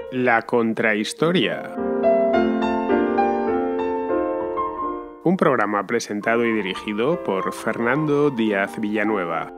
La Contrahistoria. Un programa presentado y dirigido por Fernando Díaz Villanueva.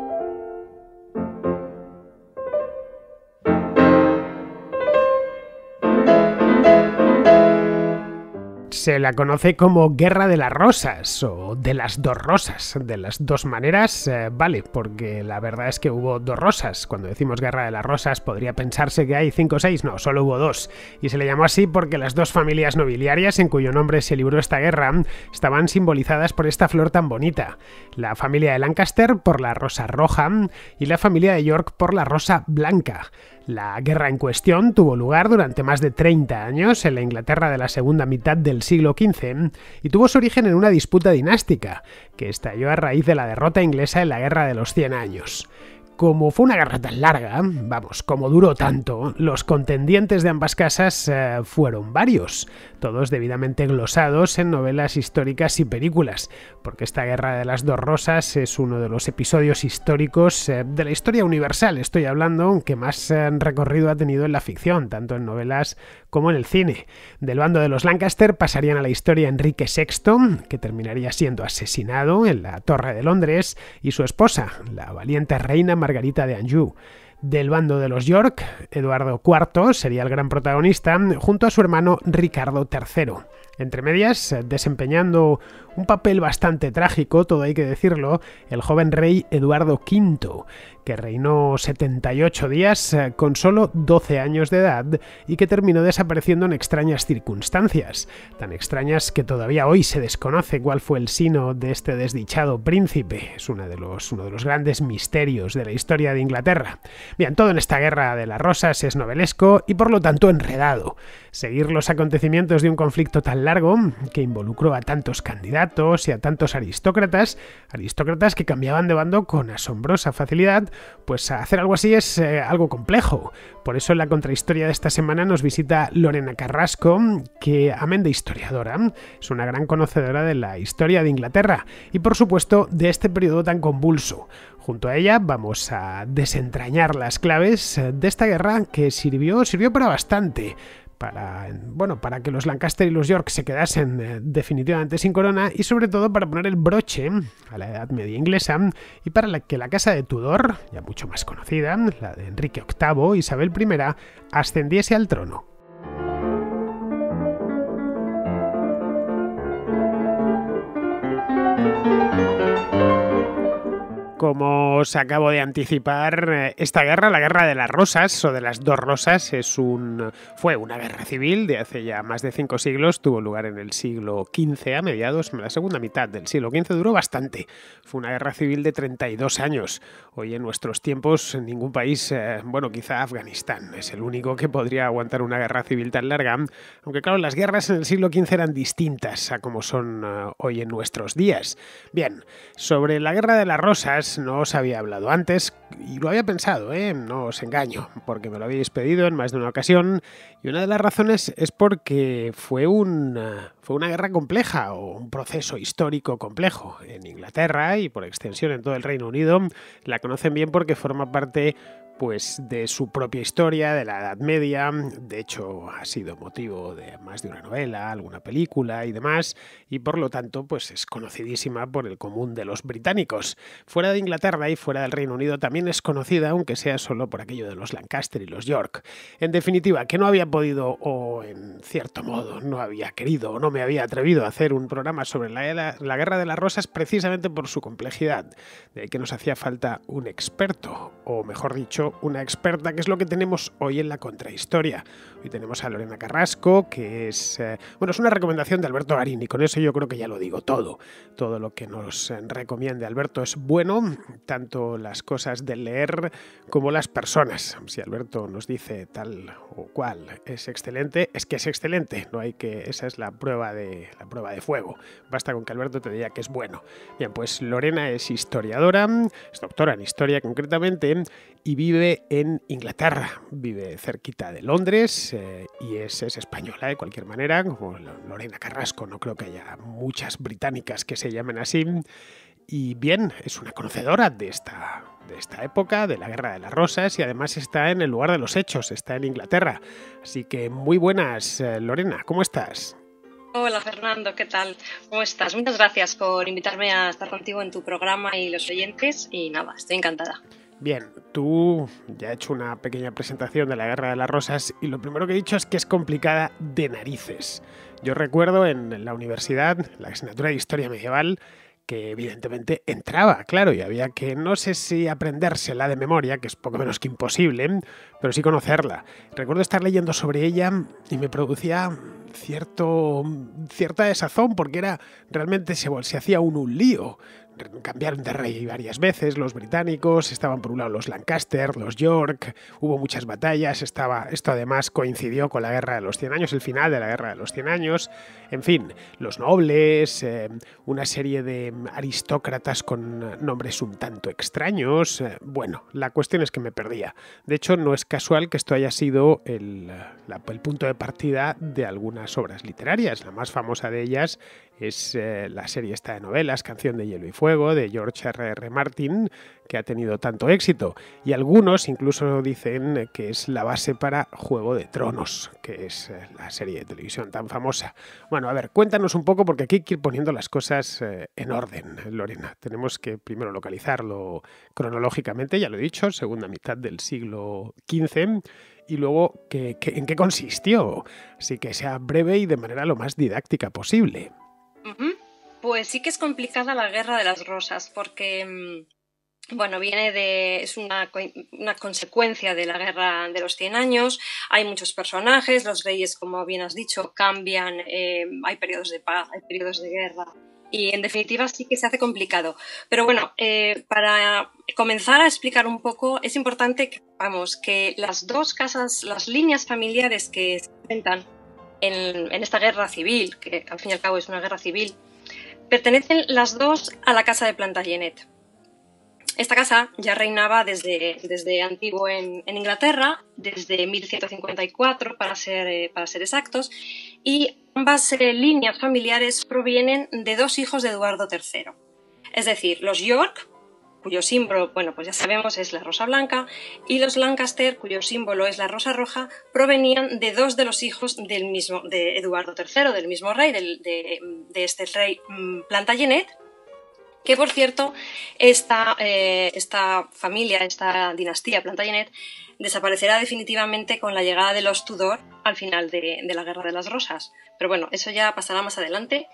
Se la conoce como Guerra de las Rosas o de las dos rosas. De las dos maneras, vale, porque la verdad es que hubo dos rosas. Cuando decimos Guerra de las Rosas podría pensarse que hay 5 o 6, no, solo hubo 2. Y se le llamó así porque las dos familias nobiliarias en cuyo nombre se libró esta guerra estaban simbolizadas por esta flor tan bonita. La familia de Lancaster por la rosa roja y la familia de York por la rosa blanca. La guerra en cuestión tuvo lugar durante más de 30 años en la Inglaterra de la segunda mitad del siglo XV y tuvo su origen en una disputa dinástica que estalló a raíz de la derrota inglesa en la Guerra de los 100 años. Como fue una guerra tan larga, como duró tanto, los contendientes de ambas casas fueron varios, todos debidamente glosados en novelas históricas y películas, porque esta Guerra de las dos rosas es uno de los episodios históricos de la historia universal, estoy hablando, que más recorrido ha tenido en la ficción, tanto en novelas como en el cine. Del bando de los Lancaster pasarían a la historia Enrique VI, que terminaría siendo asesinado en la Torre de Londres, y su esposa, la valiente reina Margarita de Anjou. Del bando de los York, Eduardo IV sería el gran protagonista, junto a su hermano Ricardo III. Entre medias, desempeñando un papel bastante trágico, todo hay que decirlo, el joven rey Eduardo V, que reinó 78 días con solo 12 años de edad y que terminó desapareciendo en extrañas circunstancias, tan extrañas que todavía hoy se desconoce cuál fue el sino de este desdichado príncipe. Es uno de los grandes misterios de la historia de Inglaterra. Bien, todo en esta Guerra de las Rosas es novelesco y por lo tanto enredado. Seguir los acontecimientos de un conflicto tan largo que involucró a tantos candidatos y a tantos aristócratas que cambiaban de bando con asombrosa facilidad, pues hacer algo así es algo complejo. Por eso en la contrahistoria de esta semana nos visita Lorena Carrasco, que, amén de historiadora, es una gran conocedora de la historia de Inglaterra y por supuesto de este periodo tan convulso. Junto a ella vamos a desentrañar las claves de esta guerra que sirvió para bastante. Para que los Lancaster y los York se quedasen definitivamente sin corona y sobre todo para poner el broche a la Edad Media inglesa y para que la casa de Tudor, ya mucho más conocida, la de Enrique VIII, Isabel I, ascendiese al trono. Como os acabo de anticipar, esta guerra, la Guerra de las Rosas, o de las dos rosas, fue una guerra civil de hace ya más de 5 siglos, tuvo lugar en el siglo XV, a mediados, en la segunda mitad del siglo XV, duró bastante. Fue una guerra civil de 32 años. Hoy en nuestros tiempos, ningún país, quizá Afganistán, es el único que podría aguantar una guerra civil tan larga, aunque claro, las guerras en el siglo XV eran distintas a como son hoy en nuestros días. Bien, sobre la Guerra de las Rosas, no os había hablado antes y lo había pensado, no os engaño, porque me lo habéis pedido en más de una ocasión y una de las razones es porque fue una guerra compleja o un proceso histórico complejo en Inglaterra y por extensión en todo el Reino Unido. La conocen bien porque forma parte de su propia historia, de la Edad Media. De hecho, ha sido motivo de más de una novela, alguna película y demás, y por lo tanto, es conocidísima por el común de los británicos. Fuera de Inglaterra y fuera del Reino Unido también es conocida, aunque sea solo por aquello de los Lancaster y los York. En definitiva, que no había podido, o en cierto modo no había querido, o no me había atrevido a hacer un programa sobre la Guerra de las Rosas precisamente por su complejidad, de que nos hacía falta un experto, o mejor dicho, una experta, que es lo que tenemos hoy en la contrahistoria. Hoy tenemos a Lorena Carrasco, que es una recomendación de Alberto Garín, y con eso yo creo que ya lo digo todo. Todo lo que nos recomiende Alberto es bueno, tanto las cosas de leer como las personas. Si Alberto nos dice tal o cual es excelente, es que es excelente. Esa es la prueba de fuego. Basta con que Alberto te diga que es bueno. Bien, pues Lorena es historiadora, es doctora en historia concretamente, y vive en Inglaterra, vive cerquita de Londres y es española de cualquier manera, como Lorena Carrasco, no creo que haya muchas británicas que se llamen así. y bien, es una conocedora de esta época, de la Guerra de las Rosas, y además está en el lugar de los hechos, está en Inglaterra. Así que muy buenas, Lorena, ¿cómo estás? Hola Fernando, ¿qué tal? ¿Cómo estás? Muchas gracias por invitarme a estar contigo en tu programa y los oyentes, y nada, estoy encantada. Bien, tú ya he hecho una pequeña presentación de la Guerra de las Rosas y lo primero que he dicho es que es complicada de narices. Yo recuerdo en la universidad, la asignatura de Historia Medieval, que evidentemente entraba, claro, y había que, no sé si aprendérsela de memoria, que es poco menos que imposible, pero sí conocerla. Recuerdo estar leyendo sobre ella y me producía cierta desazón, porque realmente se hacía un lío. Cambiaron de rey varias veces, los británicos, estaban por un lado los Lancaster, los York, hubo muchas batallas, esto además coincidió con la Guerra de los 100 años, el final de la Guerra de los 100 años, en fin, los nobles, una serie de aristócratas con nombres un tanto extraños, bueno, la cuestión es que me perdía. De hecho, no es casual que esto haya sido el punto de partida de algunas obras literarias, la más famosa de ellas es la serie esta de novelas, Canción de Hielo y Fuego, de George R.R. Martin, que ha tenido tanto éxito. Y algunos incluso dicen que es la base para Juego de Tronos, que es la serie de televisión tan famosa. Bueno, a ver, cuéntanos un poco, porque aquí hay que ir poniendo las cosas en orden, Lorena. Tenemos que primero localizarlo cronológicamente, ya lo he dicho, segunda mitad del siglo XV, y luego en qué consistió. Así que sea breve y de manera lo más didáctica posible. Pues sí que es complicada la Guerra de las Rosas, porque bueno, es una consecuencia de la Guerra de los 100 años. Hay muchos personajes, los reyes, como bien has dicho, cambian, hay periodos de paz, hay periodos de guerra, y en definitiva sí que se hace complicado. Pero bueno, para comenzar a explicar un poco, es importante que las dos casas, las líneas familiares que se enfrentan en esta guerra civil, que al fin y al cabo es una guerra civil, pertenecen las dos a la casa de Plantagenet. Esta casa ya reinaba desde antiguo en Inglaterra, desde 1154 para ser exactos, y ambas líneas familiares provienen de dos hijos de Eduardo III. Es decir, los York, cuyo símbolo, bueno, pues ya sabemos, es la rosa blanca, y los Lancaster, cuyo símbolo es la rosa roja, provenían de dos de los hijos de Eduardo III, del mismo rey, de este rey Plantagenet, que por cierto, esta familia, esta dinastía Plantagenet, desaparecerá definitivamente con la llegada de los Tudor al final de la Guerra de las Rosas. Pero bueno, eso ya pasará más adelante.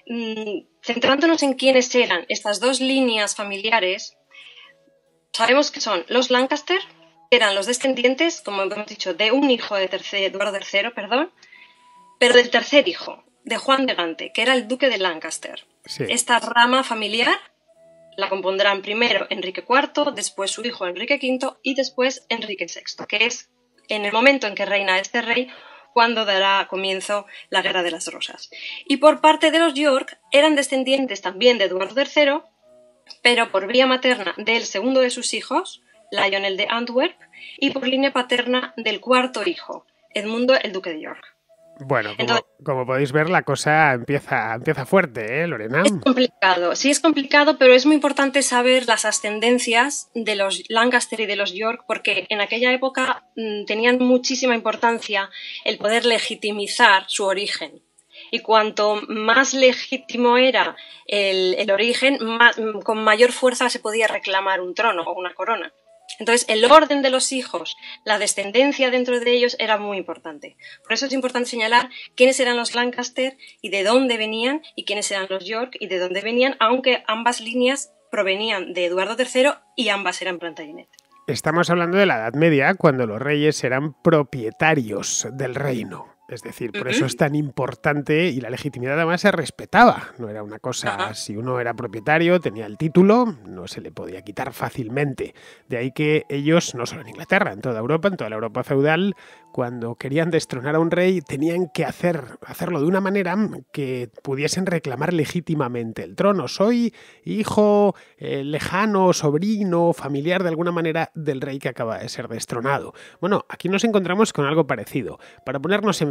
Centrándonos en quiénes eran estas dos líneas familiares, sabemos que son los Lancaster, que eran los descendientes, como hemos dicho, de un hijo de Eduardo III, pero del tercer hijo, de Juan de Gante, que era el duque de Lancaster. Sí. Esta rama familiar la compondrán primero Enrique IV, después su hijo Enrique V y después Enrique VI, que es en el momento en que reina este rey cuando dará comienzo la Guerra de las Rosas. Y por parte de los York eran descendientes también de Eduardo III, pero por vía materna del segundo de sus hijos, Lionel de Antwerp, y por línea paterna del cuarto hijo, Edmundo el duque de York. Bueno, como podéis ver, la cosa empieza fuerte, ¿eh, Lorena? Es complicado, sí es complicado, pero es muy importante saber las ascendencias de los Lancaster y de los York, porque en aquella época tenían muchísima importancia el poder legitimizar su origen. Y cuanto más legítimo era el origen, con mayor fuerza se podía reclamar un trono o una corona. Entonces, el orden de los hijos, la descendencia dentro de ellos era muy importante. Por eso es importante señalar quiénes eran los Lancaster y de dónde venían, y quiénes eran los York y de dónde venían, aunque ambas líneas provenían de Eduardo III y ambas eran Plantagenet. Estamos hablando de la Edad Media, cuando los reyes eran propietarios del reino. Es decir, por eso es tan importante, y la legitimidad además se respetaba. No era una cosa, si uno era propietario, tenía el título, no se le podía quitar fácilmente. De ahí que ellos, no solo en Inglaterra, en toda Europa, en toda la Europa feudal, cuando querían destronar a un rey, tenían que hacerlo de una manera que pudiesen reclamar legítimamente el trono. Soy hijo lejano, sobrino, familiar de alguna manera del rey que acaba de ser destronado. Bueno, aquí nos encontramos con algo parecido. Para ponernos en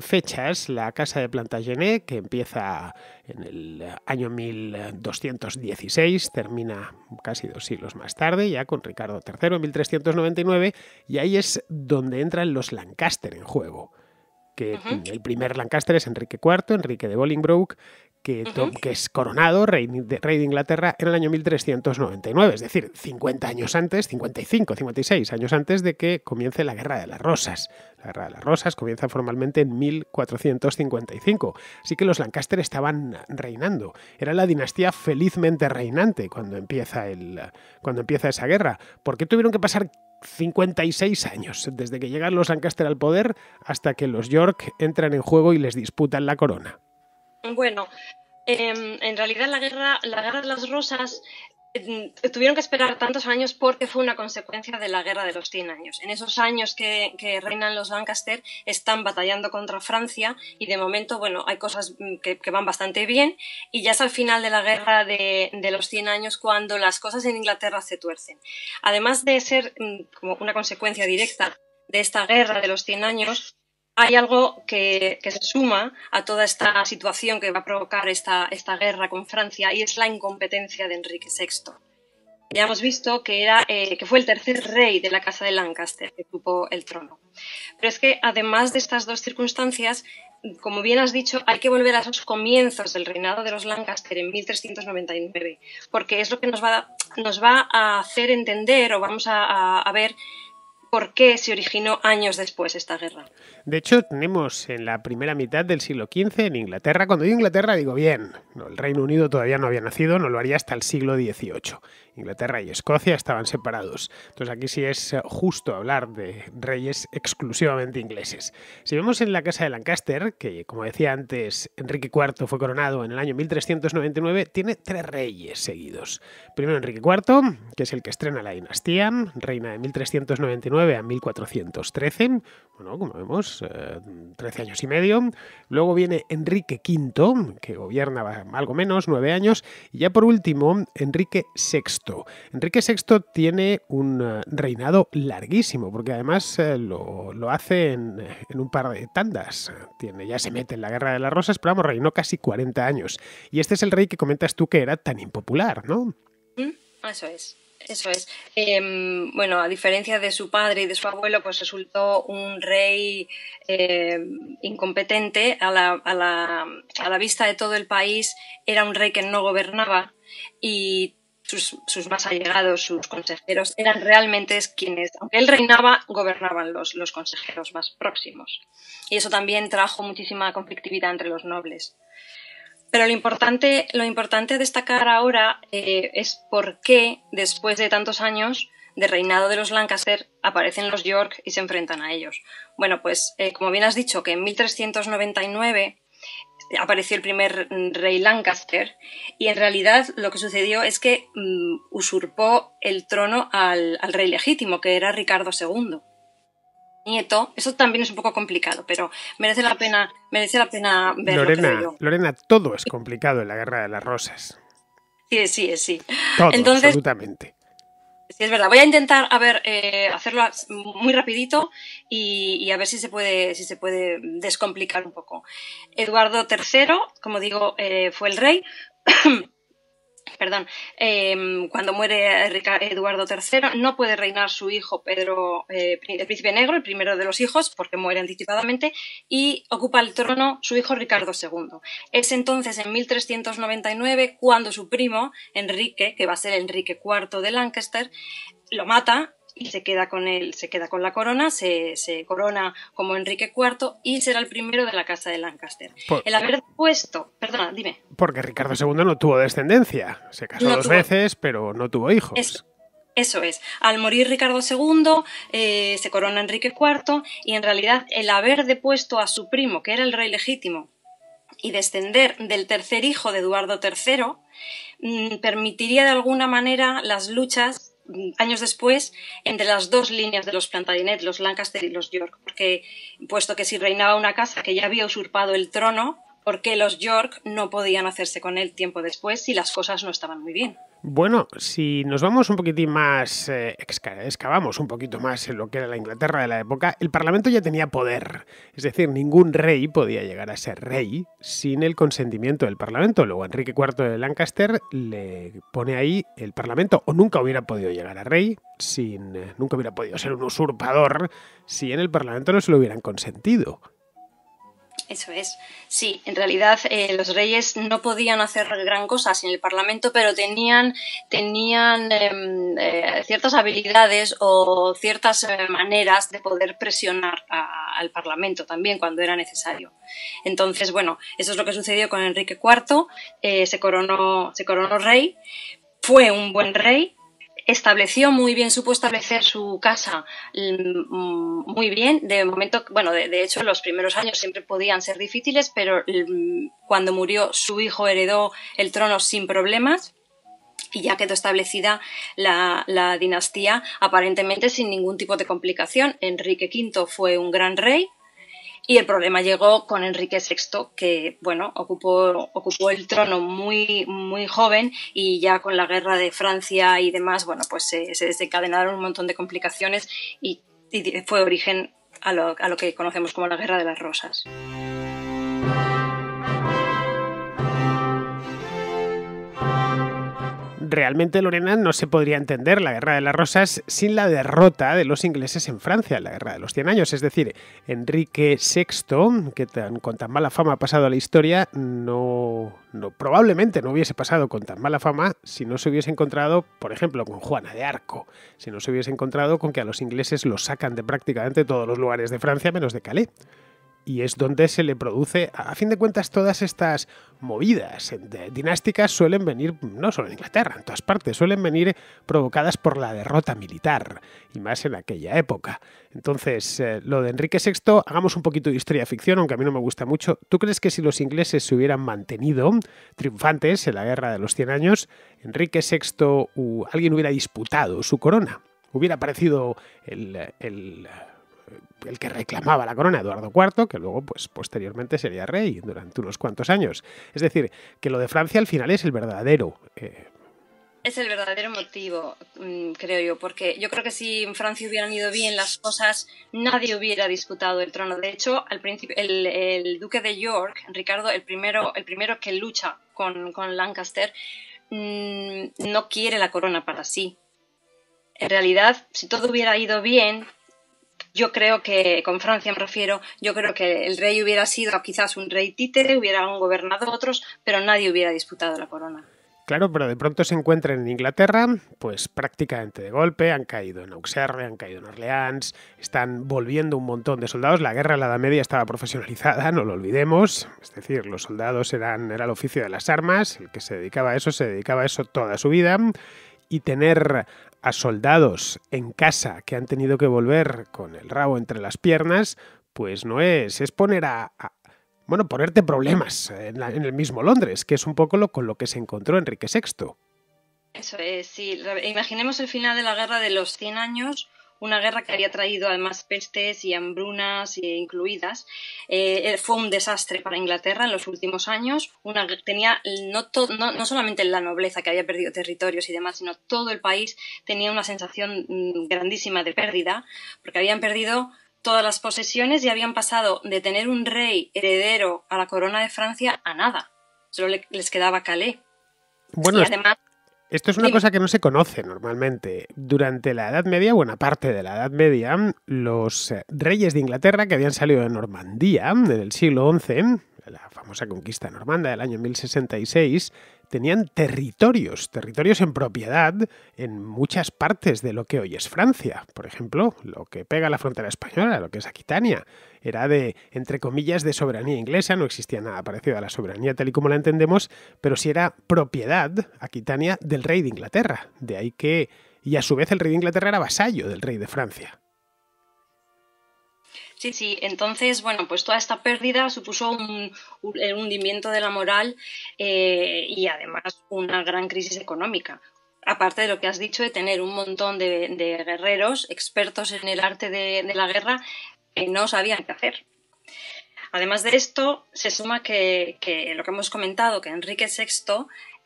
fechas, la Casa de Plantagenet, que empieza en el año 1216, termina casi 2 siglos más tarde, ya con Ricardo III en 1399, y ahí es donde entran los Lancaster en juego. Que el primer Lancaster es Enrique IV, Enrique de Bolingbroke, que es coronado rey de Inglaterra en el año 1399, es decir, 50 años antes, 55, 56 años antes de que comience la Guerra de las Rosas. La Guerra de las Rosas comienza formalmente en 1455, así que los Lancaster estaban reinando. Era la dinastía felizmente reinante cuando empieza esa guerra. ¿Por qué tuvieron que pasar 56 años desde que llegan los Lancaster al poder hasta que los York entran en juego y les disputan la corona? Bueno, en realidad la guerra de las Rosas tuvieron que esperar tantos años porque fue una consecuencia de la Guerra de los 100 años. En esos años que reinan los Lancaster están batallando contra Francia y de momento, bueno, hay cosas que van bastante bien y ya es al final de la Guerra de los 100 años cuando las cosas en Inglaterra se tuercen. Además de ser como una consecuencia directa de esta Guerra de los 100 años, hay algo que se suma a toda esta situación que va a provocar esta guerra con Francia y es la incompetencia de Enrique VI. Ya hemos visto que fue el tercer rey de la casa de Lancaster que ocupó el trono. Pero es que además de estas dos circunstancias, como bien has dicho, hay que volver a esos comienzos del reinado de los Lancaster en 1399, porque es lo que nos va a hacer entender o vamos a ver por qué se originó años después esta guerra. De hecho, tenemos en la primera mitad del siglo XV en Inglaterra, cuando digo Inglaterra digo bien, no, el Reino Unido todavía no había nacido, no lo haría hasta el siglo XVIII. Inglaterra y Escocia estaban separados. Entonces aquí sí es justo hablar de reyes exclusivamente ingleses. Si vemos en la casa de Lancaster, que como decía antes, Enrique IV fue coronado en el año 1399, tiene 3 reyes seguidos. Primero Enrique IV, que es el que estrena la dinastía, reina de 1399 a 1413, bueno, como vemos, 13 años y medio. Luego viene Enrique V, que gobierna algo menos, 9 años. Y ya por último, Enrique VI. Enrique VI tiene un reinado larguísimo, porque además lo hace en un par de tandas. Ya se mete en la Guerra de las Rosas, pero vamos, reinó casi 40 años. Y este es el rey que comentas tú que era tan impopular, ¿no? Eso es. Bueno, a diferencia de su padre y de su abuelo, pues resultó un rey incompetente. A la vista de todo el país era un rey que no gobernaba y sus más allegados, sus consejeros, eran realmente quienes, aunque él reinaba, gobernaban los consejeros más próximos. Y eso también trajo muchísima conflictividad entre los nobles. Pero lo importante a destacar ahora es por qué, después de tantos años de reinado de los Lancaster, aparecen los York y se enfrentan a ellos. Bueno, pues como bien has dicho, que en 1399 apareció el primer rey Lancaster y en realidad lo que sucedió es que usurpó el trono al rey legítimo, que era Ricardo II. Nieto, eso también es un poco complicado, pero merece la pena verlo. Lorena, todo es complicado en la Guerra de las Rosas. Sí. Todo, entonces, absolutamente. Sí, es verdad. Voy a intentar hacerlo muy rapidito y a ver si se puede descomplicar un poco. Eduardo III, como digo, fue el rey. Perdón, cuando muere Eduardo III no puede reinar su hijo Pedro, el príncipe negro, el primero de los hijos, porque muere anticipadamente, y ocupa el trono su hijo Ricardo II. Es entonces en 1399 cuando su primo, Enrique, que va a ser Enrique IV de Lancaster, lo mata y se queda con la corona, se corona como Enrique IV y será el primero de la casa de Lancaster. El haber puesto... Perdona, dime. Porque Ricardo II no tuvo descendencia. Se casó dos veces, pero no tuvo hijos. Eso es. Al morir Ricardo II, se corona Enrique IV y en realidad el haber depuesto a su primo, que era el rey legítimo, y descender del tercer hijo de Eduardo III, permitiría de alguna manera las luchas años después entre las dos líneas de los Plantagenet, los Lancaster y los York, porque puesto que si reinaba una casa que ya había usurpado el trono, porque los York no podían hacerse con él tiempo después si las cosas no estaban muy bien. Bueno, si nos vamos un poquitín más, excavamos un poquito más en lo que era la Inglaterra de la época, el Parlamento ya tenía poder. Es decir, ningún rey podía llegar a ser rey sin el consentimiento del Parlamento. Luego Enrique IV de Lancaster le pone ahí el Parlamento, o nunca hubiera podido llegar a rey, nunca hubiera podido ser un usurpador si en el Parlamento no se lo hubieran consentido. Eso es. Sí, en realidad los reyes no podían hacer gran cosa sin el Parlamento, pero tenían ciertas habilidades o ciertas maneras de poder presionar al Parlamento también cuando era necesario. Entonces, bueno, eso es lo que sucedió con Enrique IV. Se coronó rey, fue un buen rey. Supo establecer su casa muy bien. De momento, bueno, de hecho, los primeros años siempre podían ser difíciles, pero cuando murió su hijo heredó el trono sin problemas y ya quedó establecida la dinastía aparentemente sin ningún tipo de complicación. Enrique V fue un gran rey. Y el problema llegó con Enrique VI, que bueno, ocupó el trono muy, muy joven, y ya con la guerra de Francia y demás, bueno, pues se desencadenaron un montón de complicaciones y fue origen a lo que conocemos como la Guerra de las Rosas. Realmente, Lorena, no se podría entender la Guerra de las Rosas sin la derrota de los ingleses en Francia, la Guerra de los 100 años. Es decir, Enrique VI, que con tan mala fama ha pasado a la historia, probablemente no hubiese pasado con tan mala fama si no se hubiese encontrado, por ejemplo, con Juana de Arco, si no se hubiese encontrado con que a los ingleses los sacan de prácticamente todos los lugares de Francia menos de Calais. Y es donde se le produce, a fin de cuentas, todas estas movidas dinásticas suelen venir, no solo en Inglaterra, en todas partes, suelen venir provocadas por la derrota militar, y más en aquella época. Entonces, lo de Enrique VI, hagamos un poquito de historia ficción, aunque a mí no me gusta mucho. ¿Tú crees que si los ingleses se hubieran mantenido triunfantes en la Guerra de los 100 años, Enrique VI, alguien hubiera disputado su corona? Hubiera aparecido el que reclamaba la corona, Eduardo IV, que luego, pues, posteriormente sería rey durante unos cuantos años. Es decir, que lo de Francia al final es el verdadero... Es el verdadero motivo, creo yo, porque yo creo que si en Francia hubieran ido bien las cosas, nadie hubiera disputado el trono. De hecho, al principio, el duque de York, Ricardo, el primero que lucha con Lancaster, no quiere la corona para sí. En realidad, si todo hubiera ido bien, yo creo que, con Francia me refiero, yo creo que el rey hubiera sido quizás un rey títere, hubiera gobernado otros, pero nadie hubiera disputado la corona. Claro, pero de pronto se encuentran en Inglaterra, pues prácticamente de golpe, han caído en Auxerre, han caído en Orleans, están volviendo un montón de soldados. La guerra en la Edad Media estaba profesionalizada, no lo olvidemos, es decir, los soldados era el oficio de las armas, el que se dedicaba a eso toda su vida, y tener a soldados en casa que han tenido que volver con el rabo entre las piernas, pues no es poner ponerte problemas en el mismo Londres, que es un poco con lo que se encontró Enrique VI. Eso es, sí. Imaginemos el final de la Guerra de los 100 años, una guerra que había traído además pestes y hambrunas incluidas. Fue un desastre para Inglaterra en los últimos años. Tenía no solamente la nobleza que había perdido territorios y demás, sino todo el país tenía una sensación grandísima de pérdida, porque habían perdido todas las posesiones y habían pasado de tener un rey heredero a la corona de Francia a nada. Solo les quedaba Calais. Bueno, y además, esto es una cosa que no se conoce normalmente. Durante la Edad Media, buena parte de la Edad Media, los reyes de Inglaterra que habían salido de Normandía en el siglo XI, la famosa conquista normanda del año 1066, tenían territorios en propiedad en muchas partes de lo que hoy es Francia. Por ejemplo, lo que pega a la frontera española, lo que es Aquitania, era de, entre comillas, de soberanía inglesa, no existía nada parecido a la soberanía tal y como la entendemos, pero sí era propiedad, Aquitania, del rey de Inglaterra. De ahí que, y a su vez el rey de Inglaterra era vasallo del rey de Francia. Sí, entonces, bueno, pues toda esta pérdida supuso un hundimiento de la moral y además una gran crisis económica. Aparte de lo que has dicho de tener un montón de guerreros expertos en el arte de la guerra que no sabían qué hacer. Además de esto, se suma que lo que hemos comentado, que Enrique VI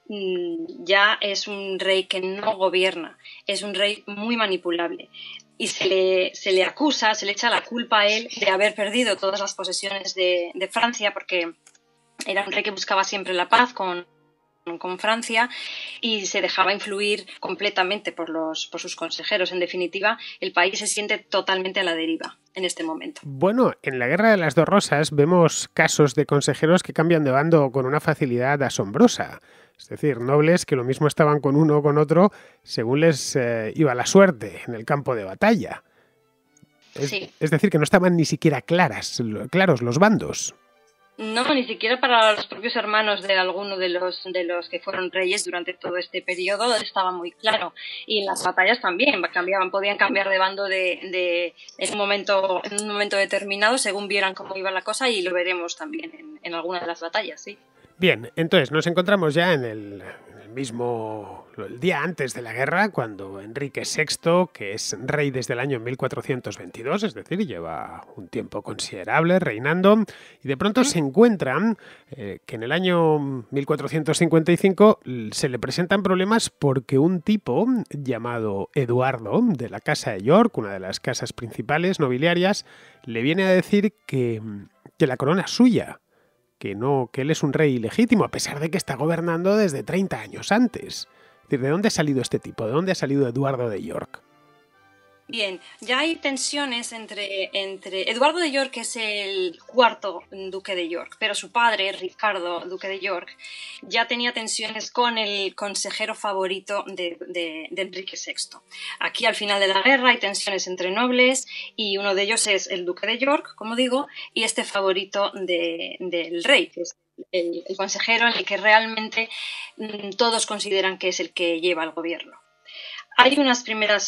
ya es un rey que no gobierna, es un rey muy manipulable. Y se le acusa, se le echa la culpa a él de haber perdido todas las posesiones de Francia, porque era un rey que buscaba siempre la paz con Francia y se dejaba influir completamente por sus consejeros. En definitiva, el país se siente totalmente a la deriva en este momento. Bueno, en la Guerra de las Dos Rosas vemos casos de consejeros que cambian de bando con una facilidad asombrosa. Es decir, nobles que lo mismo estaban con uno o con otro según les iba la suerte en el campo de batalla. Sí. Es decir, que no estaban ni siquiera claros los bandos. No, ni siquiera para los propios hermanos de alguno de los que fueron reyes durante todo este periodo estaba muy claro. Y en las batallas también podían cambiar de bando en un momento determinado según vieran cómo iba la cosa, y lo veremos también en alguna de las batallas, sí. Bien, entonces nos encontramos ya en el día antes de la guerra, cuando Enrique VI, que es rey desde el año 1422, es decir, lleva un tiempo considerable reinando, y de pronto se encuentran que en el año 1455 se le presentan problemas porque un tipo llamado Eduardo, de la Casa de York, una de las casas principales nobiliarias, le viene a decir que la corona es suya, que él es un rey ilegítimo, a pesar de que está gobernando desde 30 años antes. Es decir, ¿de dónde ha salido este tipo? ¿De dónde ha salido Eduardo de York? Bien, ya hay tensiones entre Eduardo de York, que es el cuarto duque de York, pero su padre, Ricardo, duque de York, ya tenía tensiones con el consejero favorito de Enrique VI. Aquí, al final de la guerra, hay tensiones entre nobles, y uno de ellos es el duque de York, como digo, y este favorito del rey, que es el consejero en el que realmente todos consideran que es el que lleva el gobierno. Hay unas primeras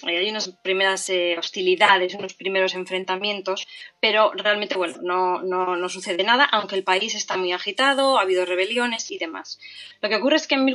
hostilidades, unos primeros enfrentamientos, pero realmente, bueno, no sucede nada, aunque el país está muy agitado, ha habido rebeliones y demás. Lo que ocurre es que en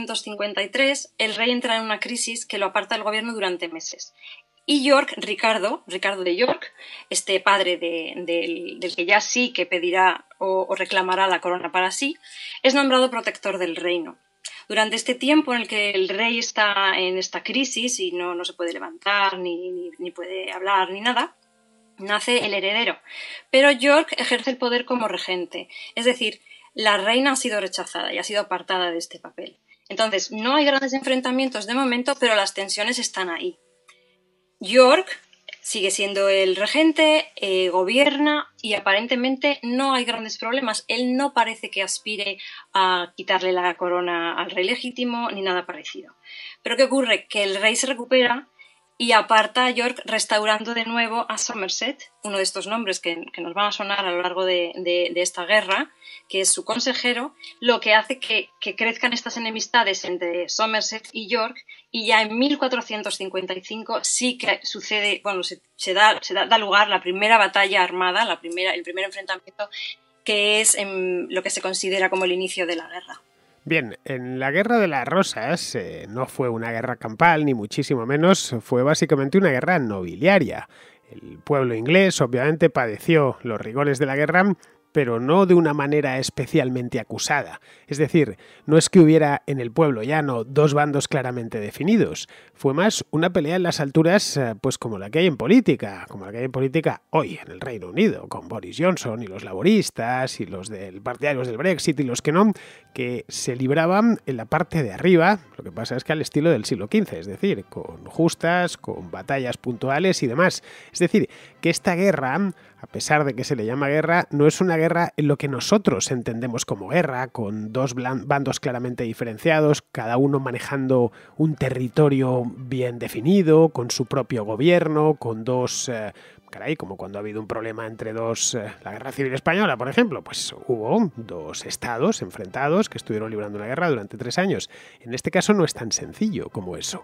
1453 el rey entra en una crisis que lo aparta del gobierno durante meses. Y Ricardo de York, este padre del que ya sí que pedirá o reclamará la corona para sí, es nombrado protector del reino. Durante este tiempo en el que el rey está en esta crisis y no se puede levantar, ni puede hablar, ni nada, nace el heredero. Pero York ejerce el poder como regente, es decir, la reina ha sido rechazada y ha sido apartada de este papel. Entonces, no hay grandes enfrentamientos de momento, pero las tensiones están ahí. York sigue siendo el regente, gobierna, y aparentemente no hay grandes problemas. Él no parece que aspire a quitarle la corona al rey legítimo ni nada parecido. Pero ¿qué ocurre? Que el rey se recupera y aparta a York, restaurando de nuevo a Somerset, uno de estos nombres que nos van a sonar a lo largo de esta guerra, que es su consejero, lo que hace que crezcan estas enemistades entre Somerset y York, y ya en 1455 sí que sucede, bueno, se da lugar la primera batalla armada, el primer enfrentamiento, que es lo que se considera como el inicio de la guerra. Bien, en la Guerra de las Rosas no fue una guerra campal, ni muchísimo menos, fue básicamente una guerra nobiliaria. El pueblo inglés obviamente padeció los rigores de la guerra, pero no de una manera especialmente acusada. Es decir, no es que hubiera en el pueblo llano dos bandos claramente definidos. Fue más una pelea en las alturas, pues como la que hay en política, hoy en el Reino Unido, con Boris Johnson y los laboristas y los partidarios del Brexit y los que no, que se libraban en la parte de arriba. Lo que pasa es que al estilo del siglo XV, es decir, con justas, con batallas puntuales y demás. Es decir, que esta guerra, a pesar de que se le llama guerra, no es una guerra en lo que nosotros entendemos como guerra, con dos bandos claramente diferenciados, cada uno manejando un territorio bien definido, con su propio gobierno, con dos... como cuando ha habido un problema entre la Guerra Civil Española, por ejemplo, pues hubo dos estados enfrentados que estuvieron librando una guerra durante 3 años. En este caso no es tan sencillo como eso.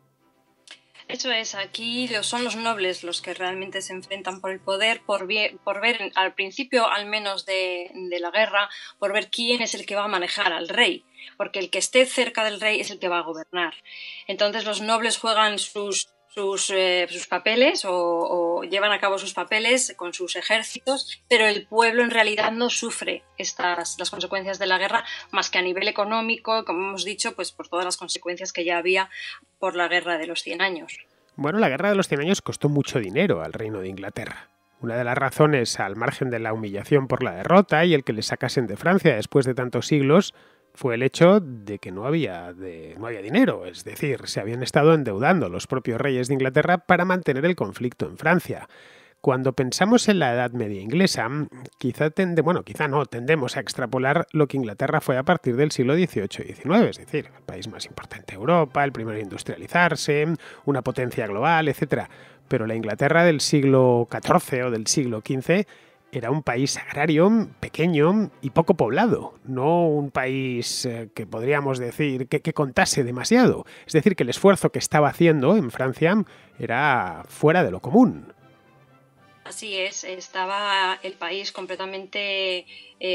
Eso es, aquí son los nobles los que realmente se enfrentan por el poder, por ver al principio al menos de la guerra, por ver quién es el que va a manejar al rey, porque el que esté cerca del rey es el que va a gobernar. Entonces los nobles juegan sus sus papeles o llevan a cabo sus papeles con sus ejércitos, pero el pueblo en realidad no sufre las consecuencias de la guerra más que a nivel económico, como hemos dicho, pues por todas las consecuencias que ya había por la guerra de los 100 años. Bueno, la guerra de los 100 años costó mucho dinero al Reino de Inglaterra. Una de las razones, al margen de la humillación por la derrota y el que le sacasen de Francia después de tantos siglos, fue el hecho de que no había dinero, es decir, se habían estado endeudando los propios reyes de Inglaterra para mantener el conflicto en Francia. Cuando pensamos en la Edad Media inglesa, tendemos a extrapolar lo que Inglaterra fue a partir del siglo XVIII y XIX, es decir, el país más importante de Europa, el primero en industrializarse, una potencia global, etc. Pero la Inglaterra del siglo XIV o del siglo XV era un país agrario, pequeño y poco poblado, no un país que podríamos decir que contase demasiado. Es decir, que el esfuerzo que estaba haciendo en Francia era fuera de lo común. Así es, estaba el país completamente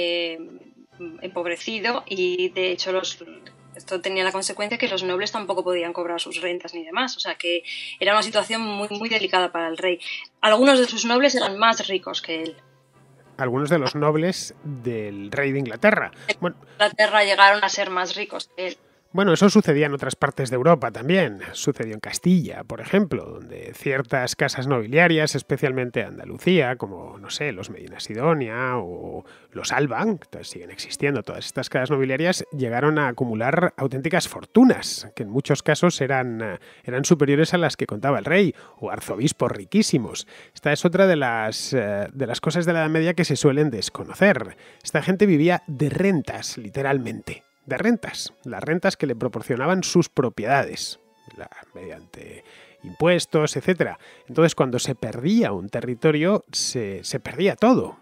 empobrecido y de hecho esto tenía la consecuencia que los nobles tampoco podían cobrar sus rentas ni demás, o sea que era una situación muy, muy delicada para el rey. Algunos de sus nobles eran más ricos que él. Algunos de los nobles del rey de Inglaterra. Bueno, Inglaterra llegaron a ser más ricos que él. Bueno, eso sucedía en otras partes de Europa también. Sucedió en Castilla, por ejemplo, donde ciertas casas nobiliarias, especialmente Andalucía, como, no sé, los Medina Sidonia o los Alba, que siguen existiendo todas estas casas nobiliarias, llegaron a acumular auténticas fortunas, que en muchos casos eran superiores a las que contaba el rey, o arzobispos riquísimos. Esta es otra de las cosas de la Edad Media que se suelen desconocer. Esta gente vivía de rentas, literalmente. De rentas, las rentas que le proporcionaban sus propiedades, mediante impuestos, etc. Entonces, cuando se perdía un territorio, se perdía todo.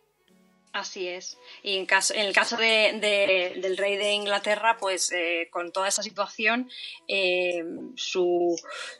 Así es. Y en el caso del rey de Inglaterra, pues con toda esa situación, su